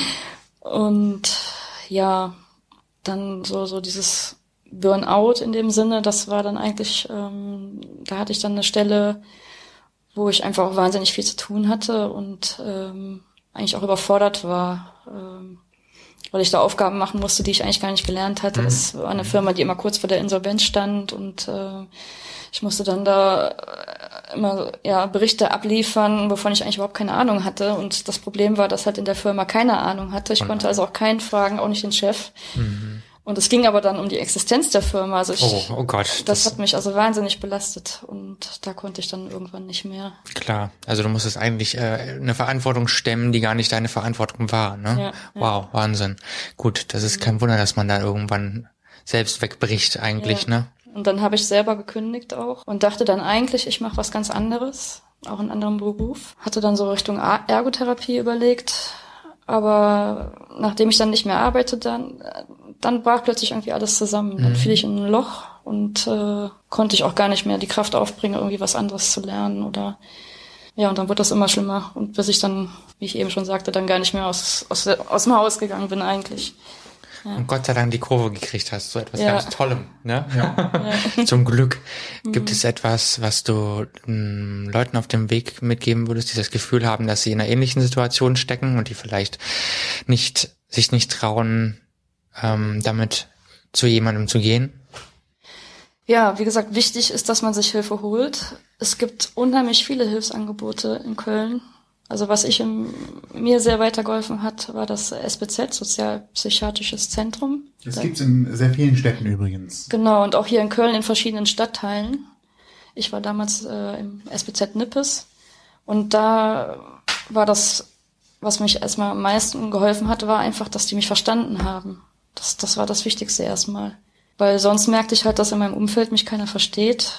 Und ja, dann so dieses Burnout in dem Sinne, das war dann eigentlich, da hatte ich dann eine Stelle, wo ich einfach auch wahnsinnig viel zu tun hatte und eigentlich auch überfordert war, weil ich da Aufgaben machen musste, die ich eigentlich gar nicht gelernt hatte. Das war eine Firma, die immer kurz vor der Insolvenz stand und ich musste dann da immer Berichte abliefern, wovon ich eigentlich überhaupt keine Ahnung hatte. Und das Problem war, dass halt in der Firma keine Ahnung hatte. Ich konnte also auch keinen fragen, auch nicht den Chef. Und es ging aber dann um die Existenz der Firma. Also oh Gott. Das hat mich also wahnsinnig belastet. Und da konnte ich dann irgendwann nicht mehr. Klar, also du musstest eigentlich eine Verantwortung stemmen, die gar nicht deine Verantwortung war, ne? Ja, wow, Wahnsinn. Gut, das ist kein Wunder, dass man da irgendwann selbst wegbricht eigentlich, ne? Und dann habe ich selber gekündigt auch und dachte dann eigentlich, ich mache was ganz anderes, auch einen anderen Beruf. Hatte dann so Richtung Ergotherapie überlegt, aber nachdem ich dann nicht mehr arbeite, dann brach plötzlich irgendwie alles zusammen. Dann fiel ich in ein Loch und konnte ich auch gar nicht mehr die Kraft aufbringen, irgendwie was anderes zu lernen oder ja, und dann wurde das immer schlimmer und bis ich dann, wie ich eben schon sagte, dann gar nicht mehr aus dem Haus gegangen bin eigentlich. Ja. Und Gott sei Dank die Kurve gekriegt hast, so etwas ganz Tollem, ne? Ja. Zum Glück. Gibt es etwas, was du Leuten auf dem Weg mitgeben würdest, die das Gefühl haben, dass sie in einer ähnlichen Situation stecken und die vielleicht sich nicht trauen, damit zu jemandem zu gehen? Ja, wie gesagt, wichtig ist, dass man sich Hilfe holt. Es gibt unheimlich viele Hilfsangebote in Köln. Also was mir sehr weitergeholfen hat, war das SPZ, Sozialpsychiatrisches Zentrum. Das gibt's in sehr vielen Städten übrigens. Genau, und auch hier in Köln in verschiedenen Stadtteilen. Ich war damals im SPZ Nippes und da war das, was mich erstmal am meisten geholfen hat, war einfach, dass die mich verstanden haben. Das war das Wichtigste erstmal. Weil sonst merkte ich halt, dass in meinem Umfeld mich keiner versteht.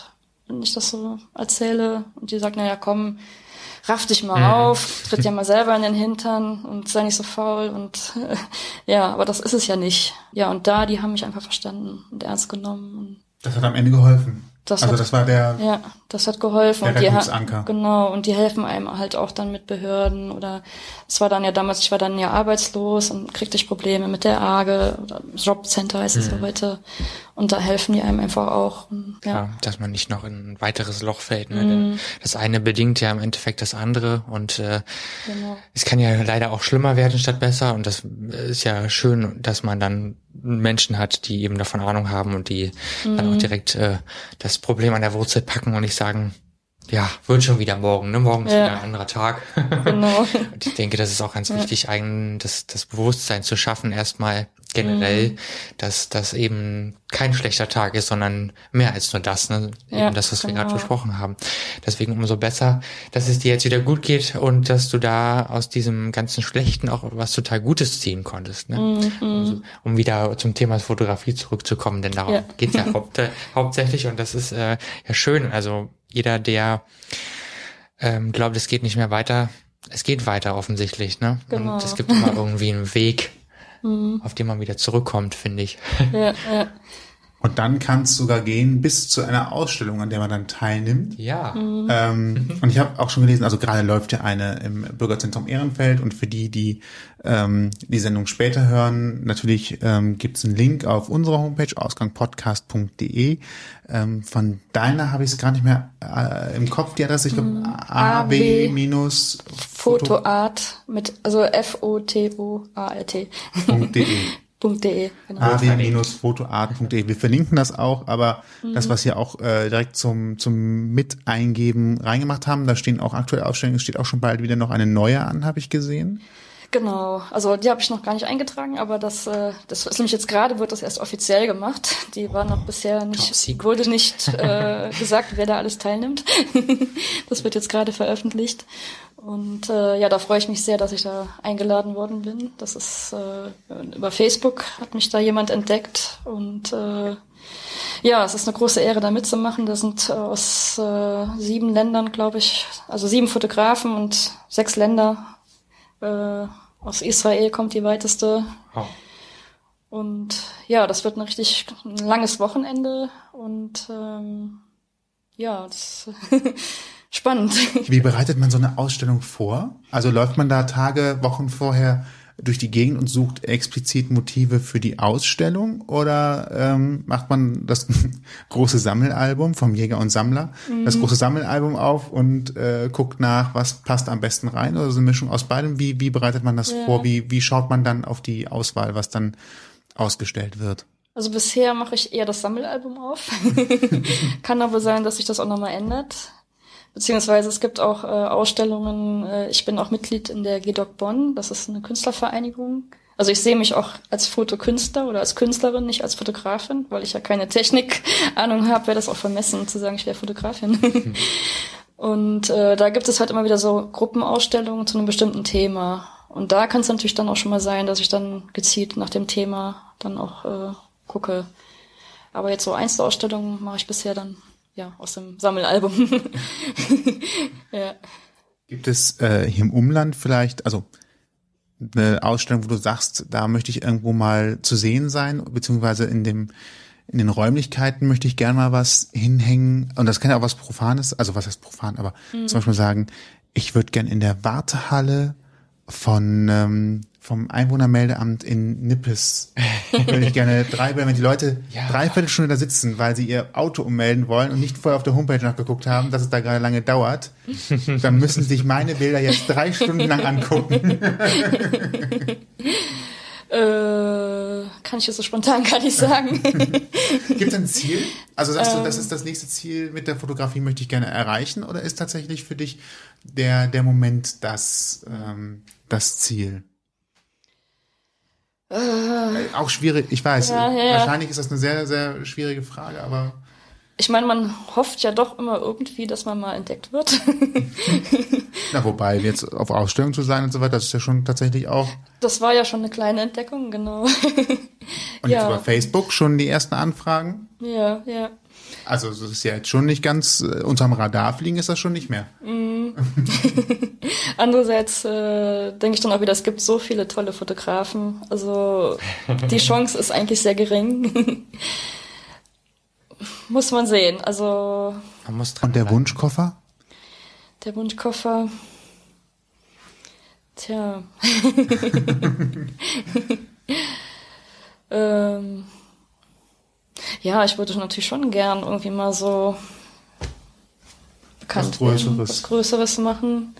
wenn ich das so erzähle. Und die sagt, naja, komm, raff dich mal auf, tritt ja mal selber in den Hintern und sei nicht so faul und ja, aber das ist es ja nicht. Ja, und die haben mich einfach verstanden und ernst genommen. Und das hat am Ende geholfen. Das war der... Ja, das hat geholfen. Der Rettungsanker. Genau, und die helfen einem halt auch dann mit Behörden oder es war dann ja damals, ich war dann ja arbeitslos und kriegte ich Probleme mit der AGE oder Jobcenter heißt es ja heute und da helfen die einem einfach auch. Und, ja, dass man nicht noch in ein weiteres Loch fällt. Ne? Denn das eine bedingt ja im Endeffekt das andere und genau. Es kann ja leider auch schlimmer werden statt besser und das ist ja schön, dass man dann Menschen hat, die eben davon Ahnung haben und die dann auch direkt das Problem an der Wurzel packen und nicht sagen, ja, wird schon wieder morgen, ne? Morgen ist wieder ein anderer Tag. Genau. Und ich denke, das ist auch ganz wichtig, das Bewusstsein zu schaffen, erstmal generell, dass das eben kein schlechter Tag ist, sondern mehr als nur das, ne? Ja, eben das, was wir gerade besprochen haben. Deswegen umso besser, dass es dir jetzt wieder gut geht und dass du da aus diesem ganzen Schlechten auch was total Gutes ziehen konntest, ne? Um wieder zum Thema Fotografie zurückzukommen, denn darum geht's ja hauptsächlich und das ist ja schön. Also jeder, der glaubt, es geht nicht mehr weiter, es geht weiter offensichtlich, ne? Genau. Und es gibt immer irgendwie einen Weg, auf den man wieder zurückkommt, finde ich. Ja. Und dann kann es sogar gehen bis zu einer Ausstellung, an der man dann teilnimmt. Ja. Und ich habe auch schon gelesen, also gerade läuft ja eine im Bürgerzentrum Ehrenfeld und für die die Sendung später hören, natürlich gibt's einen Link auf unserer Homepage ausgangpodcast.de. Von deiner habe ich es gar nicht mehr im Kopf, die Adresse, ich glaube ab-fotoart mit, also fotoart.de. .de, genau. aw-fotoart.de. Wir verlinken das auch, aber das, was wir auch direkt zum Mit-Eingeben reingemacht haben, da stehen auch aktuelle Ausstellungen, es steht auch schon bald wieder noch eine neue an, habe ich gesehen. Genau, also die habe ich noch gar nicht eingetragen, aber das ist nämlich jetzt gerade, wird das erst offiziell gemacht. Die war noch bisher nicht, wurde nicht gesagt, wer da alles teilnimmt. Das wird jetzt gerade veröffentlicht. Und da freue ich mich sehr, dass ich da eingeladen worden bin. Das ist über Facebook hat mich da jemand entdeckt und es ist eine große Ehre, da mitzumachen. Da sind aus 7 Ländern, glaube ich, also 7 Fotografen und 6 Länder. Aus Israel kommt die weiteste. Oh. Und das wird ein langes Wochenende und das spannend. Wie bereitet man so eine Ausstellung vor? Also läuft man da Tage, Wochen vorher durch die Gegend und sucht explizit Motive für die Ausstellung oder macht man das große Sammelalbum vom Jäger und Sammler, das große Sammelalbum auf und guckt nach, was passt am besten rein oder so eine Mischung aus beidem? Wie bereitet man das vor? Wie schaut man dann auf die Auswahl, was dann ausgestellt wird? Also bisher mache ich eher das Sammelalbum auf. Kann aber sein, dass sich das auch nochmal ändert. Beziehungsweise es gibt auch Ausstellungen, ich bin auch Mitglied in der GEDOC Bonn, das ist eine Künstlervereinigung. Also ich sehe mich auch als Fotokünstler oder als Künstlerin, nicht als Fotografin, weil ich ja keine Technik-Ahnung habe, wäre das auch vermessen zu sagen, ich wäre Fotografin. Und da gibt es halt immer wieder so Gruppenausstellungen zu einem bestimmten Thema. Und da kann es natürlich dann auch schon mal sein, dass ich dann gezielt nach dem Thema dann auch gucke. Aber jetzt so Einzelausstellungen mache ich bisher dann aus dem Sammelalbum. Ja. Gibt es hier im Umland vielleicht, also eine Ausstellung, wo du sagst, da möchte ich irgendwo mal zu sehen sein, beziehungsweise in den Räumlichkeiten möchte ich gerne mal was hinhängen. Und das kann ja auch was Profanes, also was heißt profan, aber zum Beispiel sagen, ich würde gern in der Wartehalle vom Einwohnermeldeamt in Nippes würde ich gerne wenn die Leute 3/4 Stunde da sitzen, weil sie ihr Auto ummelden wollen und nicht vorher auf der Homepage nachgeguckt haben, dass es da gerade lange dauert, dann müssen sie sich meine Bilder jetzt 3 Stunden lang angucken. Kann ich jetzt so spontan gar nicht sagen. Gibt es ein Ziel? Also sagst du, das ist das nächste Ziel mit der Fotografie, möchte ich gerne erreichen, oder ist tatsächlich für dich der Moment das Ziel? Auch schwierig, ich weiß. Wahrscheinlich ist das eine sehr, sehr schwierige Frage, aber... Ich meine, man hofft ja doch immer irgendwie, dass man mal entdeckt wird. Na, wobei, jetzt auf Ausstellung zu sein und so weiter, das ist ja schon tatsächlich auch... Das war ja schon eine kleine Entdeckung, genau. Und jetzt über Facebook schon die ersten Anfragen? Ja. Also das ist ja jetzt schon nicht ganz, unterm Radar fliegen ist das schon nicht mehr. Andererseits denke ich dann auch wieder, es gibt so viele tolle Fotografen. Also die Chance ist eigentlich sehr gering. Muss man sehen. Also Man muss dran Und der bleiben. Wunschkoffer? der Wunschkoffer. Tja. Ja, ich würde natürlich schon gern irgendwie mal so bekannt Was Größeres. werden, was Größeres machen.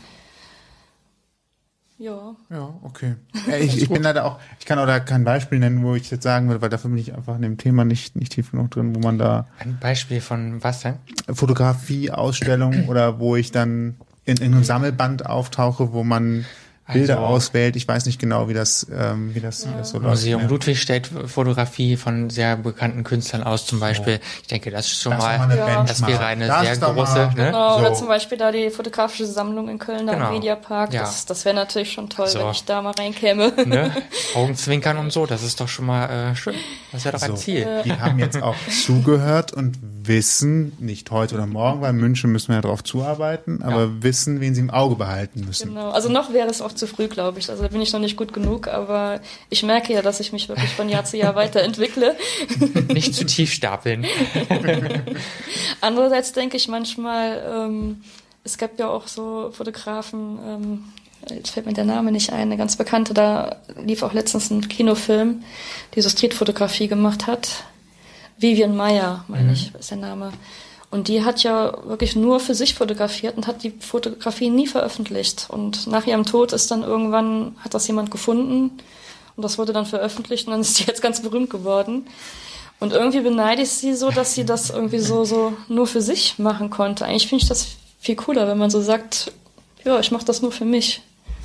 Ja. Ja, okay. Ja, ich bin leider auch, ich kann auch da kein Beispiel nennen, wo ich jetzt sagen würde, weil dafür bin ich einfach in dem Thema nicht tief genug drin, wo man da Ein Beispiel von was denn? Fotografie, Ausstellung oder wo ich dann in einem Sammelband auftauche, wo man Bilder Also- auswählt. Ich weiß nicht genau, wie das so läuft. Museum Ja. Ludwig stellt Fotografie von sehr bekannten Künstlern aus, zum Beispiel. Ich denke, das ist schon Das ist mal, doch eine Ja. Benchmark. das wäre eine Das sehr ist doch große, mal- ne? Genau, oder So. zum Beispiel da die fotografische Sammlung in Köln, da Genau. im Mediapark. Ja. Das wäre natürlich schon toll, So. wenn ich da mal reinkäme. ne? Augenzwinkern und so, das ist doch schon mal schön. Das wäre doch ein So, Ziel. die haben jetzt auch zugehört und wissen, nicht heute oder morgen, weil in München müssen wir ja drauf zuarbeiten, aber wissen, wen sie im Auge behalten müssen. Genau. Also noch wäre es auch zu früh, glaube ich. Also da bin ich noch nicht gut genug, aber ich merke ja, dass ich mich wirklich von Jahr zu Jahr weiterentwickle. Nicht zu tief stapeln. Andererseits denke ich manchmal, es gab ja auch so Fotografen, jetzt fällt mir der Name nicht ein, eine ganz bekannte, da lief auch letztens ein Kinofilm, die so Streetfotografie gemacht hat. Vivian Maier, meine ich, ist der Name. Und die hat ja wirklich nur für sich fotografiert und hat die Fotografie nie veröffentlicht. Und nach ihrem Tod ist dann irgendwann, hat das jemand gefunden und das wurde dann veröffentlicht und dann ist die jetzt ganz berühmt geworden. Und irgendwie beneide ich sie so, dass sie das irgendwie so nur für sich machen konnte. Eigentlich finde ich das viel cooler, wenn man so sagt, ja, ich mache das nur für mich.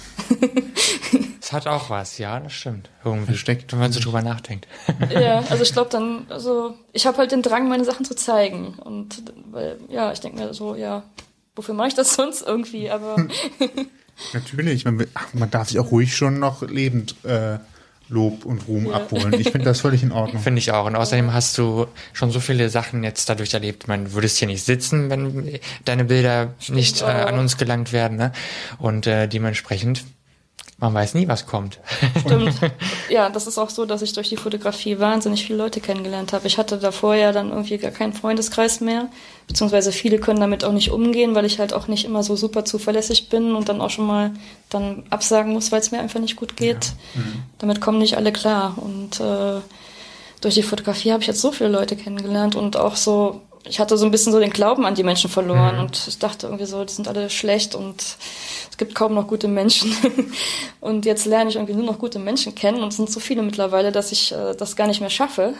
Es hat auch was, ja, das stimmt. Irgendwie, Versteckt. wenn man so drüber nachdenkt. Ja, also ich glaube dann, also ich habe halt den Drang, meine Sachen zu zeigen. Und weil, ja, ich denke mir so, ja, wofür mache ich das sonst irgendwie? Aber Natürlich, man darf sich auch ruhig schon noch lebend Lob und Ruhm abholen. Ich finde das völlig in Ordnung. Finde ich auch. Und außerdem hast du schon so viele Sachen jetzt dadurch erlebt. Man würdest hier nicht sitzen, wenn deine Bilder nicht an uns gelangt werden. Ne? Und dementsprechend, man weiß nie, was kommt. stimmt. Ja, das ist auch so, dass ich durch die Fotografie wahnsinnig viele Leute kennengelernt habe. Ich hatte davor ja dann irgendwie gar keinen Freundeskreis mehr, beziehungsweise viele können damit auch nicht umgehen, weil ich halt auch nicht immer so super zuverlässig bin und dann auch schon mal dann absagen muss, weil es mir einfach nicht gut geht. Ja. Damit kommen nicht alle klar. Und durch die Fotografie habe ich jetzt so viele Leute kennengelernt und auch so, ich hatte so ein bisschen so den Glauben an die Menschen verloren und ich dachte irgendwie so, die sind alle schlecht und es gibt kaum noch gute Menschen. Und jetzt lerne ich irgendwie nur noch gute Menschen kennen und es sind so viele mittlerweile, dass ich das gar nicht mehr schaffe.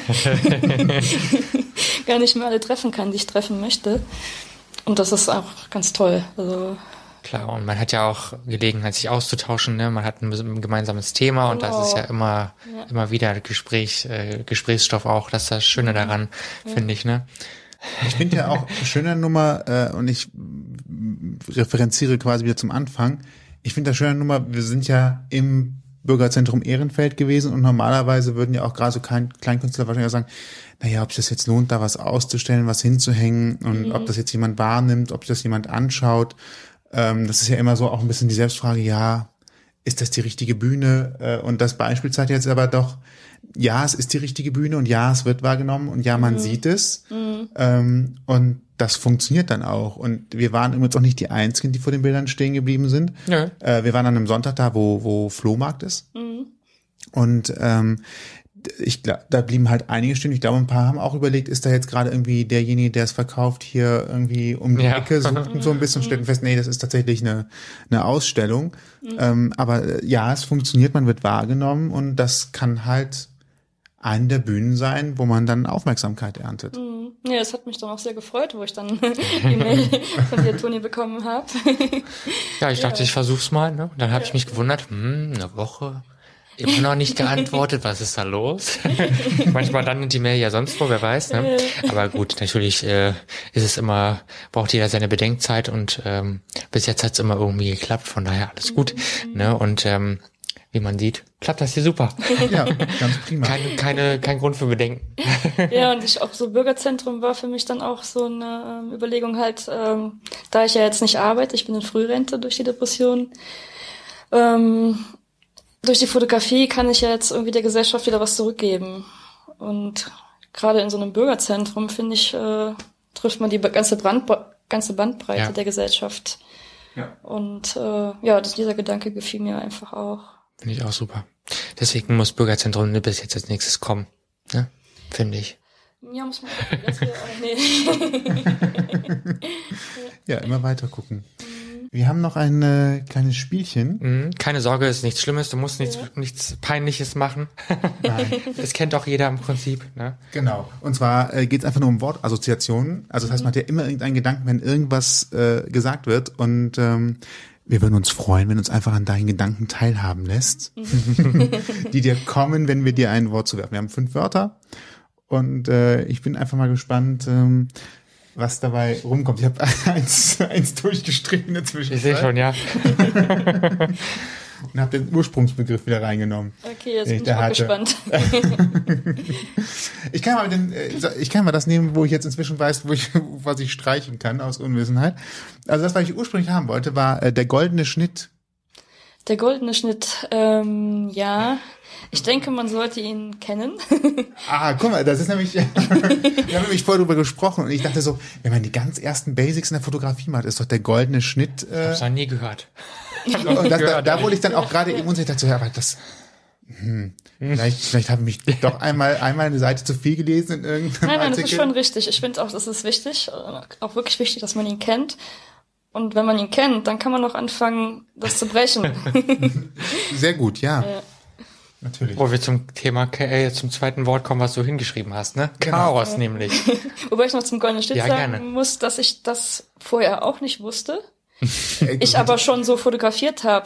Gar nicht mehr alle treffen kann, die ich treffen möchte. Und das ist auch ganz toll. Also Klar, und man hat ja auch Gelegenheit, sich auszutauschen, ne? Man hat ein gemeinsames Thema und das ist ja immer wieder Gesprächsstoff auch. Das ist das Schöne daran, finde ich, ne? Ich finde ja auch eine schöne Nummer, und ich referenziere quasi wieder zum Anfang. Ich finde das schöne Nummer, wir sind ja im Bürgerzentrum Ehrenfeld gewesen und normalerweise würden ja auch gerade so Kleinkünstler wahrscheinlich auch sagen, naja, ob sich das jetzt lohnt, da was auszustellen, was hinzuhängen und ob das jetzt jemand wahrnimmt, ob sich das jemand anschaut. Das ist ja immer so auch ein bisschen die Selbstfrage, ja, ist das die richtige Bühne? Und das Beispiel zeigt jetzt aber doch, ja, es ist die richtige Bühne und ja, es wird wahrgenommen und ja, man sieht es. Und das funktioniert dann auch. Und wir waren übrigens auch nicht die Einzigen, die vor den Bildern stehen geblieben sind. Nö. Wir waren an einem Sonntag da, wo Flohmarkt ist. Und ich glaube, da blieben halt einige stehen. Ich glaube, ein paar haben auch überlegt, ist da jetzt gerade irgendwie derjenige, der es verkauft, hier irgendwie um die Ecke, sucht so ein bisschen und stellt fest, nee, das ist tatsächlich eine Ausstellung. Aber ja, es funktioniert, man wird wahrgenommen und das kann halt eine der Bühnen sein, wo man dann Aufmerksamkeit erntet. Ja, es hat mich dann auch sehr gefreut, wo ich dann die Mail von dir, Toni, bekommen habe. Ja, ich dachte, ich versuch's mal, ne? Und dann habe ich mich gewundert, eine Woche, immer noch nicht geantwortet, was ist da los? Manchmal landet die Mail ja sonst wo, wer weiß, ne? Aber gut, natürlich ist es immer, braucht jeder seine Bedenkzeit und bis jetzt hat's immer irgendwie geklappt, von daher alles gut, ne? Und wie man sieht, klappt das hier super. Ja, ganz prima. Kein Grund für Bedenken. Ja, und auch so Bürgerzentrum war für mich dann auch so eine Überlegung halt, da ich ja jetzt nicht arbeite, ich bin in Frührente durch die Depression, durch die Fotografie kann ich ja jetzt irgendwie der Gesellschaft wieder was zurückgeben. Und gerade in so einem Bürgerzentrum, finde ich, trifft man die ganze Bandbreite der Gesellschaft. Ja. Und dieser Gedanke gefiel mir einfach auch. Finde ich auch super. Deswegen muss Bürgerzentrum bis jetzt als nächstes kommen, ne? Finde ich. Ja, muss man gucken, dass wir Ja, immer weiter gucken. Wir haben noch ein kleines Spielchen. Keine Sorge, ist nichts Schlimmes, du musst nichts Peinliches machen. Nein. Das kennt auch jeder im Prinzip, ne? Genau. Und zwar geht es einfach nur um Wortassoziationen. Also das heißt, man hat ja immer irgendeinen Gedanken, wenn irgendwas gesagt wird. Und wir würden uns freuen, wenn uns einfach an deinen Gedanken teilhaben lässt, die dir kommen, wenn wir dir ein Wort zuwerfen. Wir haben 5 Wörter und ich bin einfach mal gespannt, was dabei rumkommt. Ich habe eins durchgestrichen inzwischen. Ich sehe schon, ja. Und habe den Ursprungsbegriff wieder reingenommen. Okay, jetzt bin ich auch gespannt. Ich kann mal das nehmen, wo ich jetzt inzwischen weiß, was ich streichen kann aus Unwissenheit. Also das, was ich ursprünglich haben wollte, war der goldene Schnitt. Der goldene Schnitt, ja. Ich denke, man sollte ihn kennen. Guck mal, das ist nämlich, wir haben nämlich vorher drüber gesprochen und ich dachte so, wenn man die ganz ersten Basics in der Fotografie macht, ist doch der goldene Schnitt. Ich hab's noch nie gehört. Und da wurde ich dann auch gerade eben unsicher, dachte so, ja, aber das, vielleicht habe ich mich doch einmal eine Seite zu viel gelesen in irgendeinem Nein, Artikel. das ist schon richtig. Ich finde auch, das ist wichtig, auch wirklich wichtig, dass man ihn kennt. Und wenn man ihn kennt, dann kann man auch anfangen, das zu brechen. Sehr gut, ja. Natürlich. Wo wir zum zweiten Wort kommen, was du hingeschrieben hast, ne? Genau. Chaos nämlich. Wobei ich noch zum goldenen Schnitt sagen gerne. muss, dass ich das vorher auch nicht wusste. Ich aber schon so fotografiert habe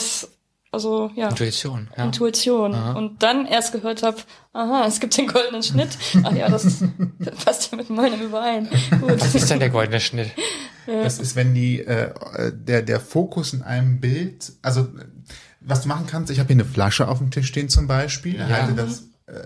Intuition. Ja. Intuition. Aha. Und dann erst gehört habe, es gibt den goldenen Schnitt. Ach ja, das passt ja mit meinem überein. Gut. Was ist denn der goldene Schnitt? Ja. Das ist, wenn der Fokus in einem Bild, also was du machen kannst, ich habe hier eine Flasche auf dem Tisch stehen zum Beispiel, halte das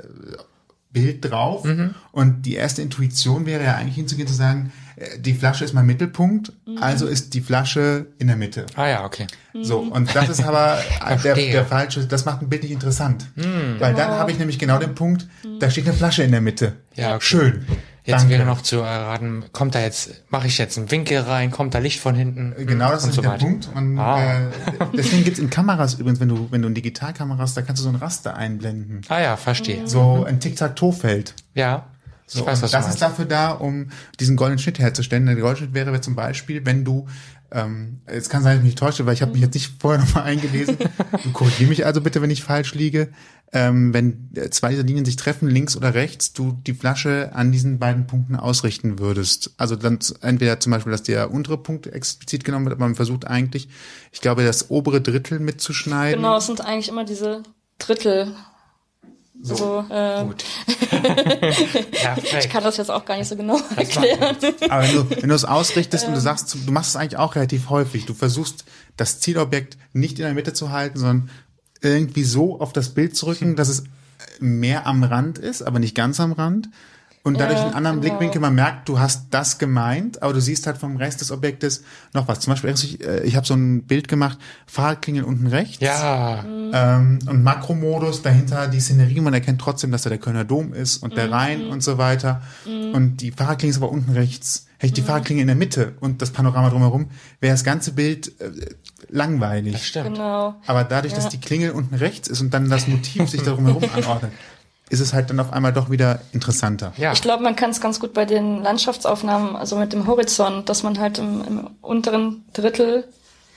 Bild drauf und die erste Intuition wäre ja eigentlich hinzugehen, zu sagen, die Flasche ist mein Mittelpunkt, also ist die Flasche in der Mitte. Ah ja, okay. So, und das ist aber der falsche, das macht ein Bild nicht interessant. Weil dann habe ich nämlich genau den Punkt, da steht eine Flasche in der Mitte. Ja, okay. Schön. Jetzt Danke. wäre noch zu erraten, mache ich jetzt einen Winkel rein, kommt da Licht von hinten? Genau, das ist so der weiter. Punkt. Und deswegen gibt's in Kameras übrigens, wenn du in Digitalkameras, da kannst du so ein Raster einblenden. Ah ja, verstehe. So ein Tic-Tac-Toe-Feld. Ja, So, ich weiß, was und du das ist meinst. dafür da, um diesen goldenen Schnitt herzustellen. Der goldene Schnitt wäre zum Beispiel, wenn du, jetzt kann sein, dass ich mich täusche, weil ich habe mich jetzt nicht vorher nochmal eingelesen. Du korrigier mich also bitte, wenn ich falsch liege. Wenn 2 dieser Linien sich treffen, links oder rechts, du die Flasche an diesen beiden Punkten ausrichten würdest. Also dann entweder zum Beispiel, dass der untere Punkt explizit genommen wird, aber man versucht eigentlich, ich glaube, das obere Drittel mitzuschneiden. Genau, es sind eigentlich immer diese Drittel. So. Gut. Ich kann das jetzt auch gar nicht so genau erklären. Aber wenn du es ausrichtest und du sagst, du machst es eigentlich auch relativ häufig, du versuchst das Zielobjekt nicht in der Mitte zu halten, sondern irgendwie so auf das Bild zu rücken, dass es mehr am Rand ist, aber nicht ganz am Rand. Und dadurch einen anderen Blickwinkel, man merkt, du hast das gemeint, aber du siehst halt vom Rest des Objektes noch was. Zum Beispiel, ich habe so ein Bild gemacht, Fahrradklingel unten rechts. Ja. Und Makromodus, dahinter die Szenerie, man erkennt trotzdem, dass da der Kölner Dom ist und der Rhein und so weiter. Und die Fahrradklingel ist aber unten rechts. Hätte ich die Fahrradklingel in der Mitte und das Panorama drumherum, wäre das ganze Bild langweilig. Das stimmt. Genau. Aber dadurch, dass die Klingel unten rechts ist und dann das Motiv sich darum herum anordnet, ist es halt dann auf einmal doch wieder interessanter. Ja. Ich glaube, man kann es ganz gut bei den Landschaftsaufnahmen, also mit dem Horizont, dass man halt im unteren Drittel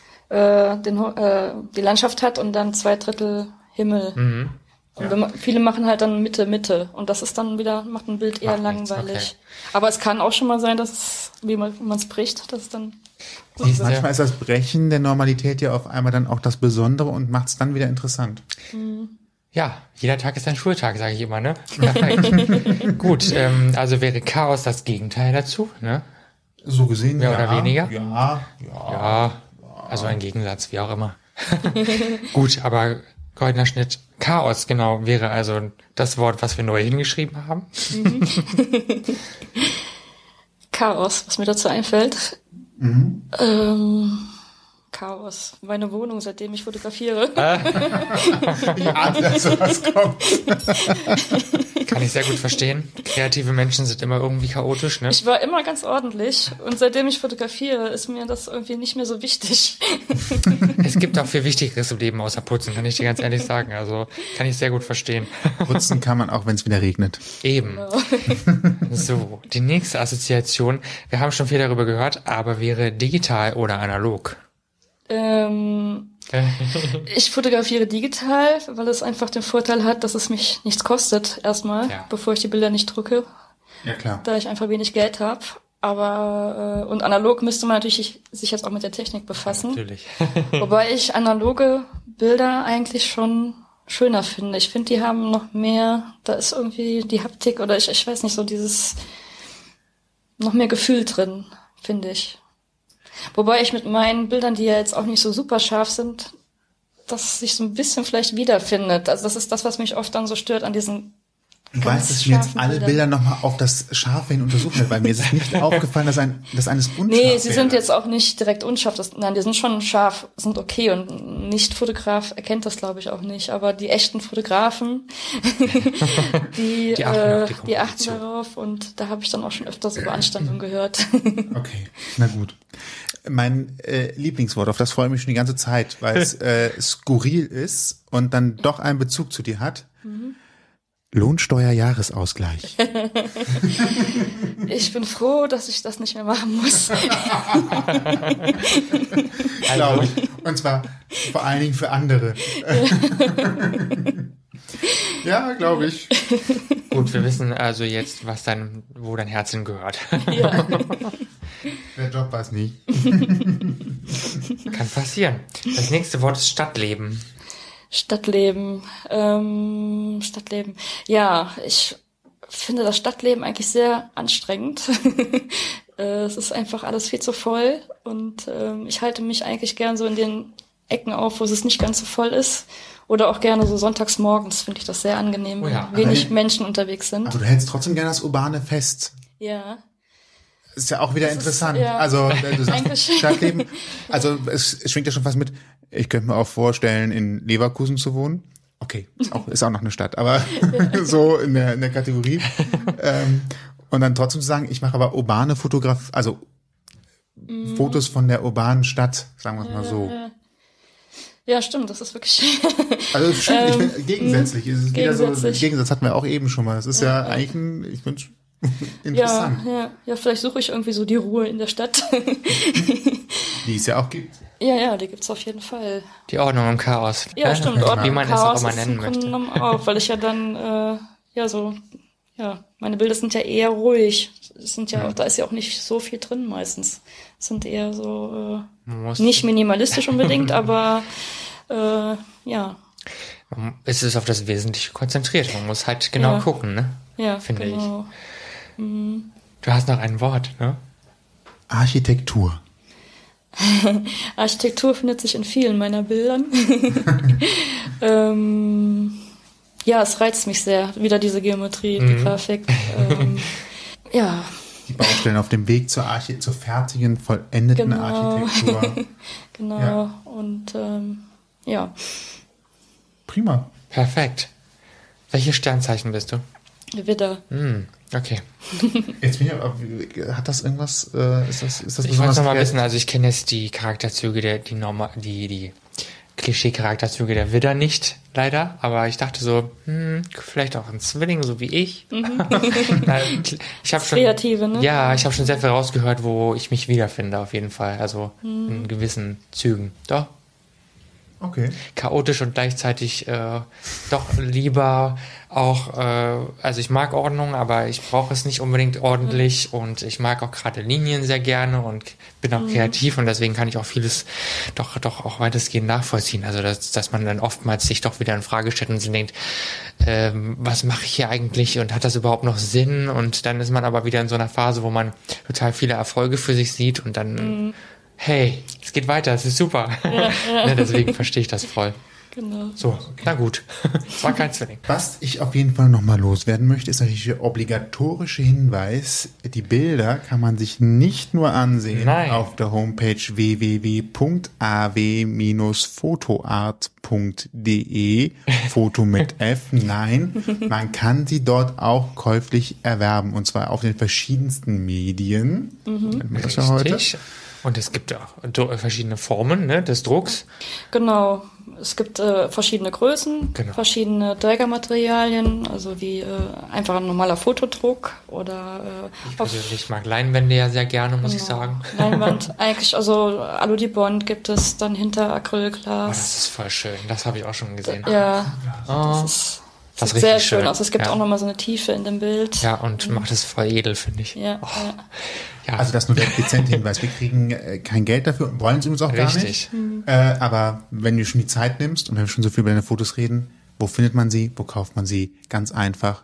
die Landschaft hat und dann 2 Drittel Himmel. Und viele machen halt dann Mitte. Und das ist dann wieder, macht ein Bild eher langweilig. Okay. Aber es kann auch schon mal sein, dass es, wie man es bricht, dass es dann Siehst du? Manchmal ist das Brechen der Normalität ja auf einmal dann auch das Besondere und macht es dann wieder interessant. Ja, jeder Tag ist ein Schultag, sage ich immer, ne? Perfekt. Gut, also wäre Chaos das Gegenteil dazu, ne? So gesehen, Mehr oder weniger? Ja. Ja, also ein Gegensatz, wie auch immer. Gut, aber Goldener Schnitt. Chaos, genau, wäre also das Wort, was wir neu hingeschrieben haben. Chaos, was mir dazu einfällt. Chaos. Meine Wohnung, seitdem ich fotografiere. Ich ahne, dass sowas kommt. Kann ich sehr gut verstehen. Kreative Menschen sind immer irgendwie chaotisch, ne? Ich war immer ganz ordentlich und seitdem ich fotografiere, ist mir das irgendwie nicht mehr so wichtig. Es gibt auch viel Wichtigeres im Leben außer Putzen, kann ich dir ganz ehrlich sagen. Also kann ich sehr gut verstehen. Putzen kann man auch, wenn es wieder regnet. Eben. So, die nächste Assoziation, wir haben schon viel darüber gehört, aber wäre digital oder analog? Ich fotografiere digital, weil es einfach den Vorteil hat, dass es mich nichts kostet, erstmal, bevor ich die Bilder nicht drucke. Ja, klar. Da ich einfach wenig Geld habe. Aber, und analog müsste man natürlich sich jetzt auch mit der Technik befassen. Natürlich. Wobei ich analoge Bilder eigentlich schon schöner finde. Ich finde, die haben noch mehr, da ist irgendwie die Haptik oder ich weiß nicht, so dieses, noch mehr Gefühl drin, finde ich. Wobei ich mit meinen Bildern, die ja jetzt auch nicht so super scharf sind, das sich so ein bisschen vielleicht wiederfindet. Also das ist das, was mich oft dann so stört an diesen Du weißt, dass ich mir jetzt alle Bilder nochmal auf das Scharfe hin untersuchen werde, weil mir ist es nicht aufgefallen, dass eines unscharf Nee, sie wäre. sind jetzt auch nicht direkt unscharf. Nein, die sind schon scharf, sind okay und ein Nicht-Fotograf erkennt das, glaube ich, auch nicht. Aber die echten Fotografen, die achten darauf und da habe ich dann auch schon öfters so Beanstandungen gehört. Okay, na gut. Mein Lieblingswort, auf das freue ich mich schon die ganze Zeit, weil es skurril ist und dann doch einen Bezug zu dir hat. Lohnsteuerjahresausgleich. Ich bin froh, dass ich das nicht mehr machen muss. Glaube ich. Und zwar vor allen Dingen für andere. Ja, glaube ich. Gut, wir wissen also jetzt, wo dein Herz hingehört. Ja. Der Job war es nie. Kann passieren. Das nächste Wort ist Stadtleben. Stadtleben. Ja, ich finde das Stadtleben eigentlich sehr anstrengend. Es ist einfach alles viel zu voll und ich halte mich eigentlich gern so in den Ecken auf, wo es nicht ganz so voll ist. Oder auch gerne so sonntags morgens finde ich das sehr angenehm, wenn wenig Menschen unterwegs sind. Aber du hältst trotzdem gerne das urbane Fest. Ja. Ist ja auch wieder interessant. Ja. Also du sagst Eigentlich. Stadtleben. Also es schwingt ja schon fast mit. Ich könnte mir auch vorstellen, in Leverkusen zu wohnen. Okay, ist auch noch eine Stadt, aber so in der Kategorie. Und dann trotzdem zu sagen, ich mache aber urbane Fotografie, also Fotos von der urbanen Stadt, sagen wir es mal so. Ja, stimmt, das ist wirklich. Also es stimmt, ich finde gegensätzlich. Es ist wieder so, gegensätzlich. Gegensatz hatten wir auch eben schon mal. Das ist ja eigentlich ich finde interessant. Ja, vielleicht suche ich irgendwie so die Ruhe in der Stadt. Die es ja auch gibt. Ja, die gibt's auf jeden Fall. Die Ordnung im Chaos. Ja, stimmt, Ordnung wie man im es Chaos auch immer ist nennen im Grunde möchte. genommen auch, weil ich ja dann, meine Bilder sind ja eher ruhig. Es sind ja, da ist ja auch nicht so viel drin meistens. Es sind eher so, nicht minimalistisch unbedingt, aber, Es ist auf das Wesentliche konzentriert. Man muss halt genau gucken, ne? Ja, finde genau. ich. Du hast noch ein Wort, ne? Architektur. Architektur findet sich in vielen meiner Bildern. Ja, es reizt mich sehr. Wieder diese Geometrie, die Grafik. Die Baustellen auf dem Weg zur fertigen, vollendeten Architektur. Genau. Ja. Und Prima. Perfekt. Welches Sternzeichen bist du? Widder. Okay. Jetzt bin ich, hat das irgendwas, ist das Ich wollte noch mal wissen, also ich kenne jetzt die Charakterzüge die Klischee-Charakterzüge der Widder nicht, leider, aber ich dachte so, vielleicht auch ein Zwilling, so wie ich. Ich habe schon Kreative, ne? Ja, ich habe schon sehr viel rausgehört, wo ich mich wiederfinde, auf jeden Fall, also in gewissen Zügen. Doch. Okay. Chaotisch und gleichzeitig doch lieber auch, also ich mag Ordnung, aber ich brauche es nicht unbedingt ordentlich und ich mag auch gerade Linien sehr gerne und bin auch kreativ und deswegen kann ich auch vieles doch auch weitestgehend nachvollziehen. Also dass man dann oftmals sich doch wieder in Frage stellt und sich denkt, was mache ich hier eigentlich und hat das überhaupt noch Sinn? Und dann ist man aber wieder in so einer Phase, wo man total viele Erfolge für sich sieht und dann hey, es geht weiter, es ist super. Ja. Deswegen verstehe ich das voll. Genau. So, na gut. Es war kein Zwilling. Was ich auf jeden Fall nochmal loswerden möchte, ist natürlich der obligatorische Hinweis, die Bilder kann man sich nicht nur ansehen auf der Homepage www.aw-fotoart.de, Foto mit F, nein, man kann sie dort auch käuflich erwerben, und zwar auf den verschiedensten Medien. Richtig. Und es gibt auch verschiedene Formen, ne, des Drucks. Genau. Es gibt verschiedene Größen, verschiedene Trägermaterialien, also wie einfach ein normaler Fotodruck oder ich persönlich mag Leinwände ja sehr gerne, muss ich sagen. Leinwand, eigentlich, also Alu-Dibond gibt es dann hinter Acrylglas. Oh, das ist voll schön, das habe ich auch schon gesehen. Ja, das sieht sehr schön aus. Es gibt auch nochmal so eine Tiefe in dem Bild. Ja, und macht es voll edel, finde ich. Ja, ja. Also das nur der dezente Hinweis. Wir kriegen kein Geld dafür, wollen es übrigens auch gar nicht. Aber wenn du schon die Zeit nimmst und wenn wir schon so viel über deine Fotos reden, wo findet man sie, wo kauft man sie? Ganz einfach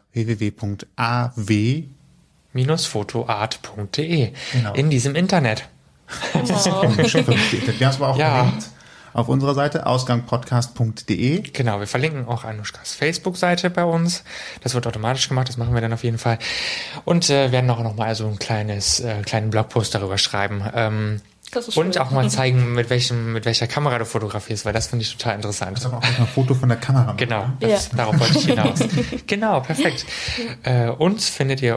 www.aw-fotoart.de in diesem Internet. Genau. Wir haben es aber auch verlinkt auf unserer Seite, ausgangpodcast.de. Genau, wir verlinken auch Anushkas Facebook-Seite bei uns. Das wird automatisch gemacht, das machen wir dann auf jeden Fall. Und werden auch noch mal so einen kleinen Blogpost darüber schreiben. Und auch mal zeigen, mit welcher Kamera du fotografierst, weil das finde ich total interessant. Das ist aber auch ein Foto von der Kamera. Genau, darauf wollte ich hinaus. Genau, perfekt. Uns findet ihr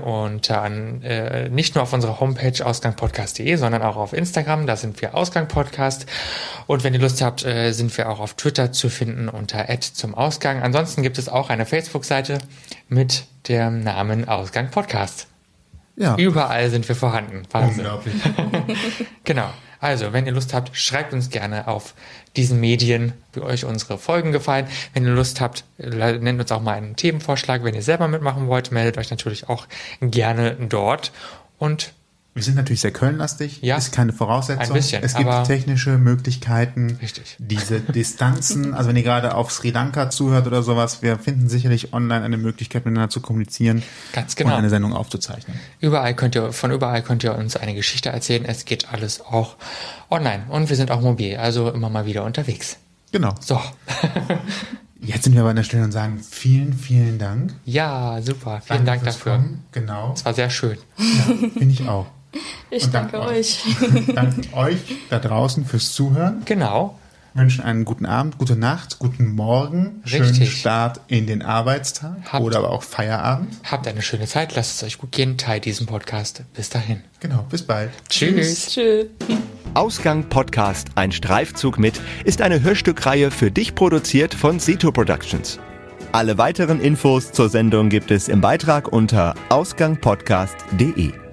nicht nur auf unserer Homepage ausgangpodcast.de, sondern auch auf Instagram, da sind wir Ausgangpodcast. Und wenn ihr Lust habt, sind wir auch auf Twitter zu finden unter @zumausgang. Ansonsten gibt es auch eine Facebook-Seite mit dem Namen Ausgang Podcast. Ja. Überall sind wir vorhanden. Wahnsinn. Unglaublich. Genau. Also, wenn ihr Lust habt, schreibt uns gerne auf diesen Medien, wie euch unsere Folgen gefallen. Wenn ihr Lust habt, nennt uns auch mal einen Themenvorschlag. Wenn ihr selber mitmachen wollt, meldet euch natürlich auch gerne dort. Und wir sind natürlich sehr kölnlastig, ist keine Voraussetzung. Ein bisschen, es gibt technische Möglichkeiten, richtig. Diese Distanzen, also wenn ihr gerade auf Sri Lanka zuhört oder sowas, wir finden sicherlich online eine Möglichkeit, miteinander zu kommunizieren und eine Sendung aufzuzeichnen. Von überall könnt ihr uns eine Geschichte erzählen. Es geht alles auch online und wir sind auch mobil, also immer mal wieder unterwegs. Genau. So. Jetzt sind wir aber an der Stelle und sagen vielen, vielen Dank. Ja, super. Vielen Dank dafür. Genau. Es war sehr schön. Ja, finde ich auch. Ich danke euch. Danke euch da draußen fürs Zuhören. Genau. Wünschen einen guten Abend, gute Nacht, guten Morgen, schönen Start in den Arbeitstag oder aber auch Feierabend. Habt eine schöne Zeit, lasst es euch gut gehen, teilt diesen Podcast. Bis dahin. Genau, bis bald. Tschüss. Tschüss. Ausgang Podcast, ein Streifzug mit, ist eine Hörstückreihe für dich produziert von Sito Productions. Alle weiteren Infos zur Sendung gibt es im Beitrag unter ausgangpodcast.de.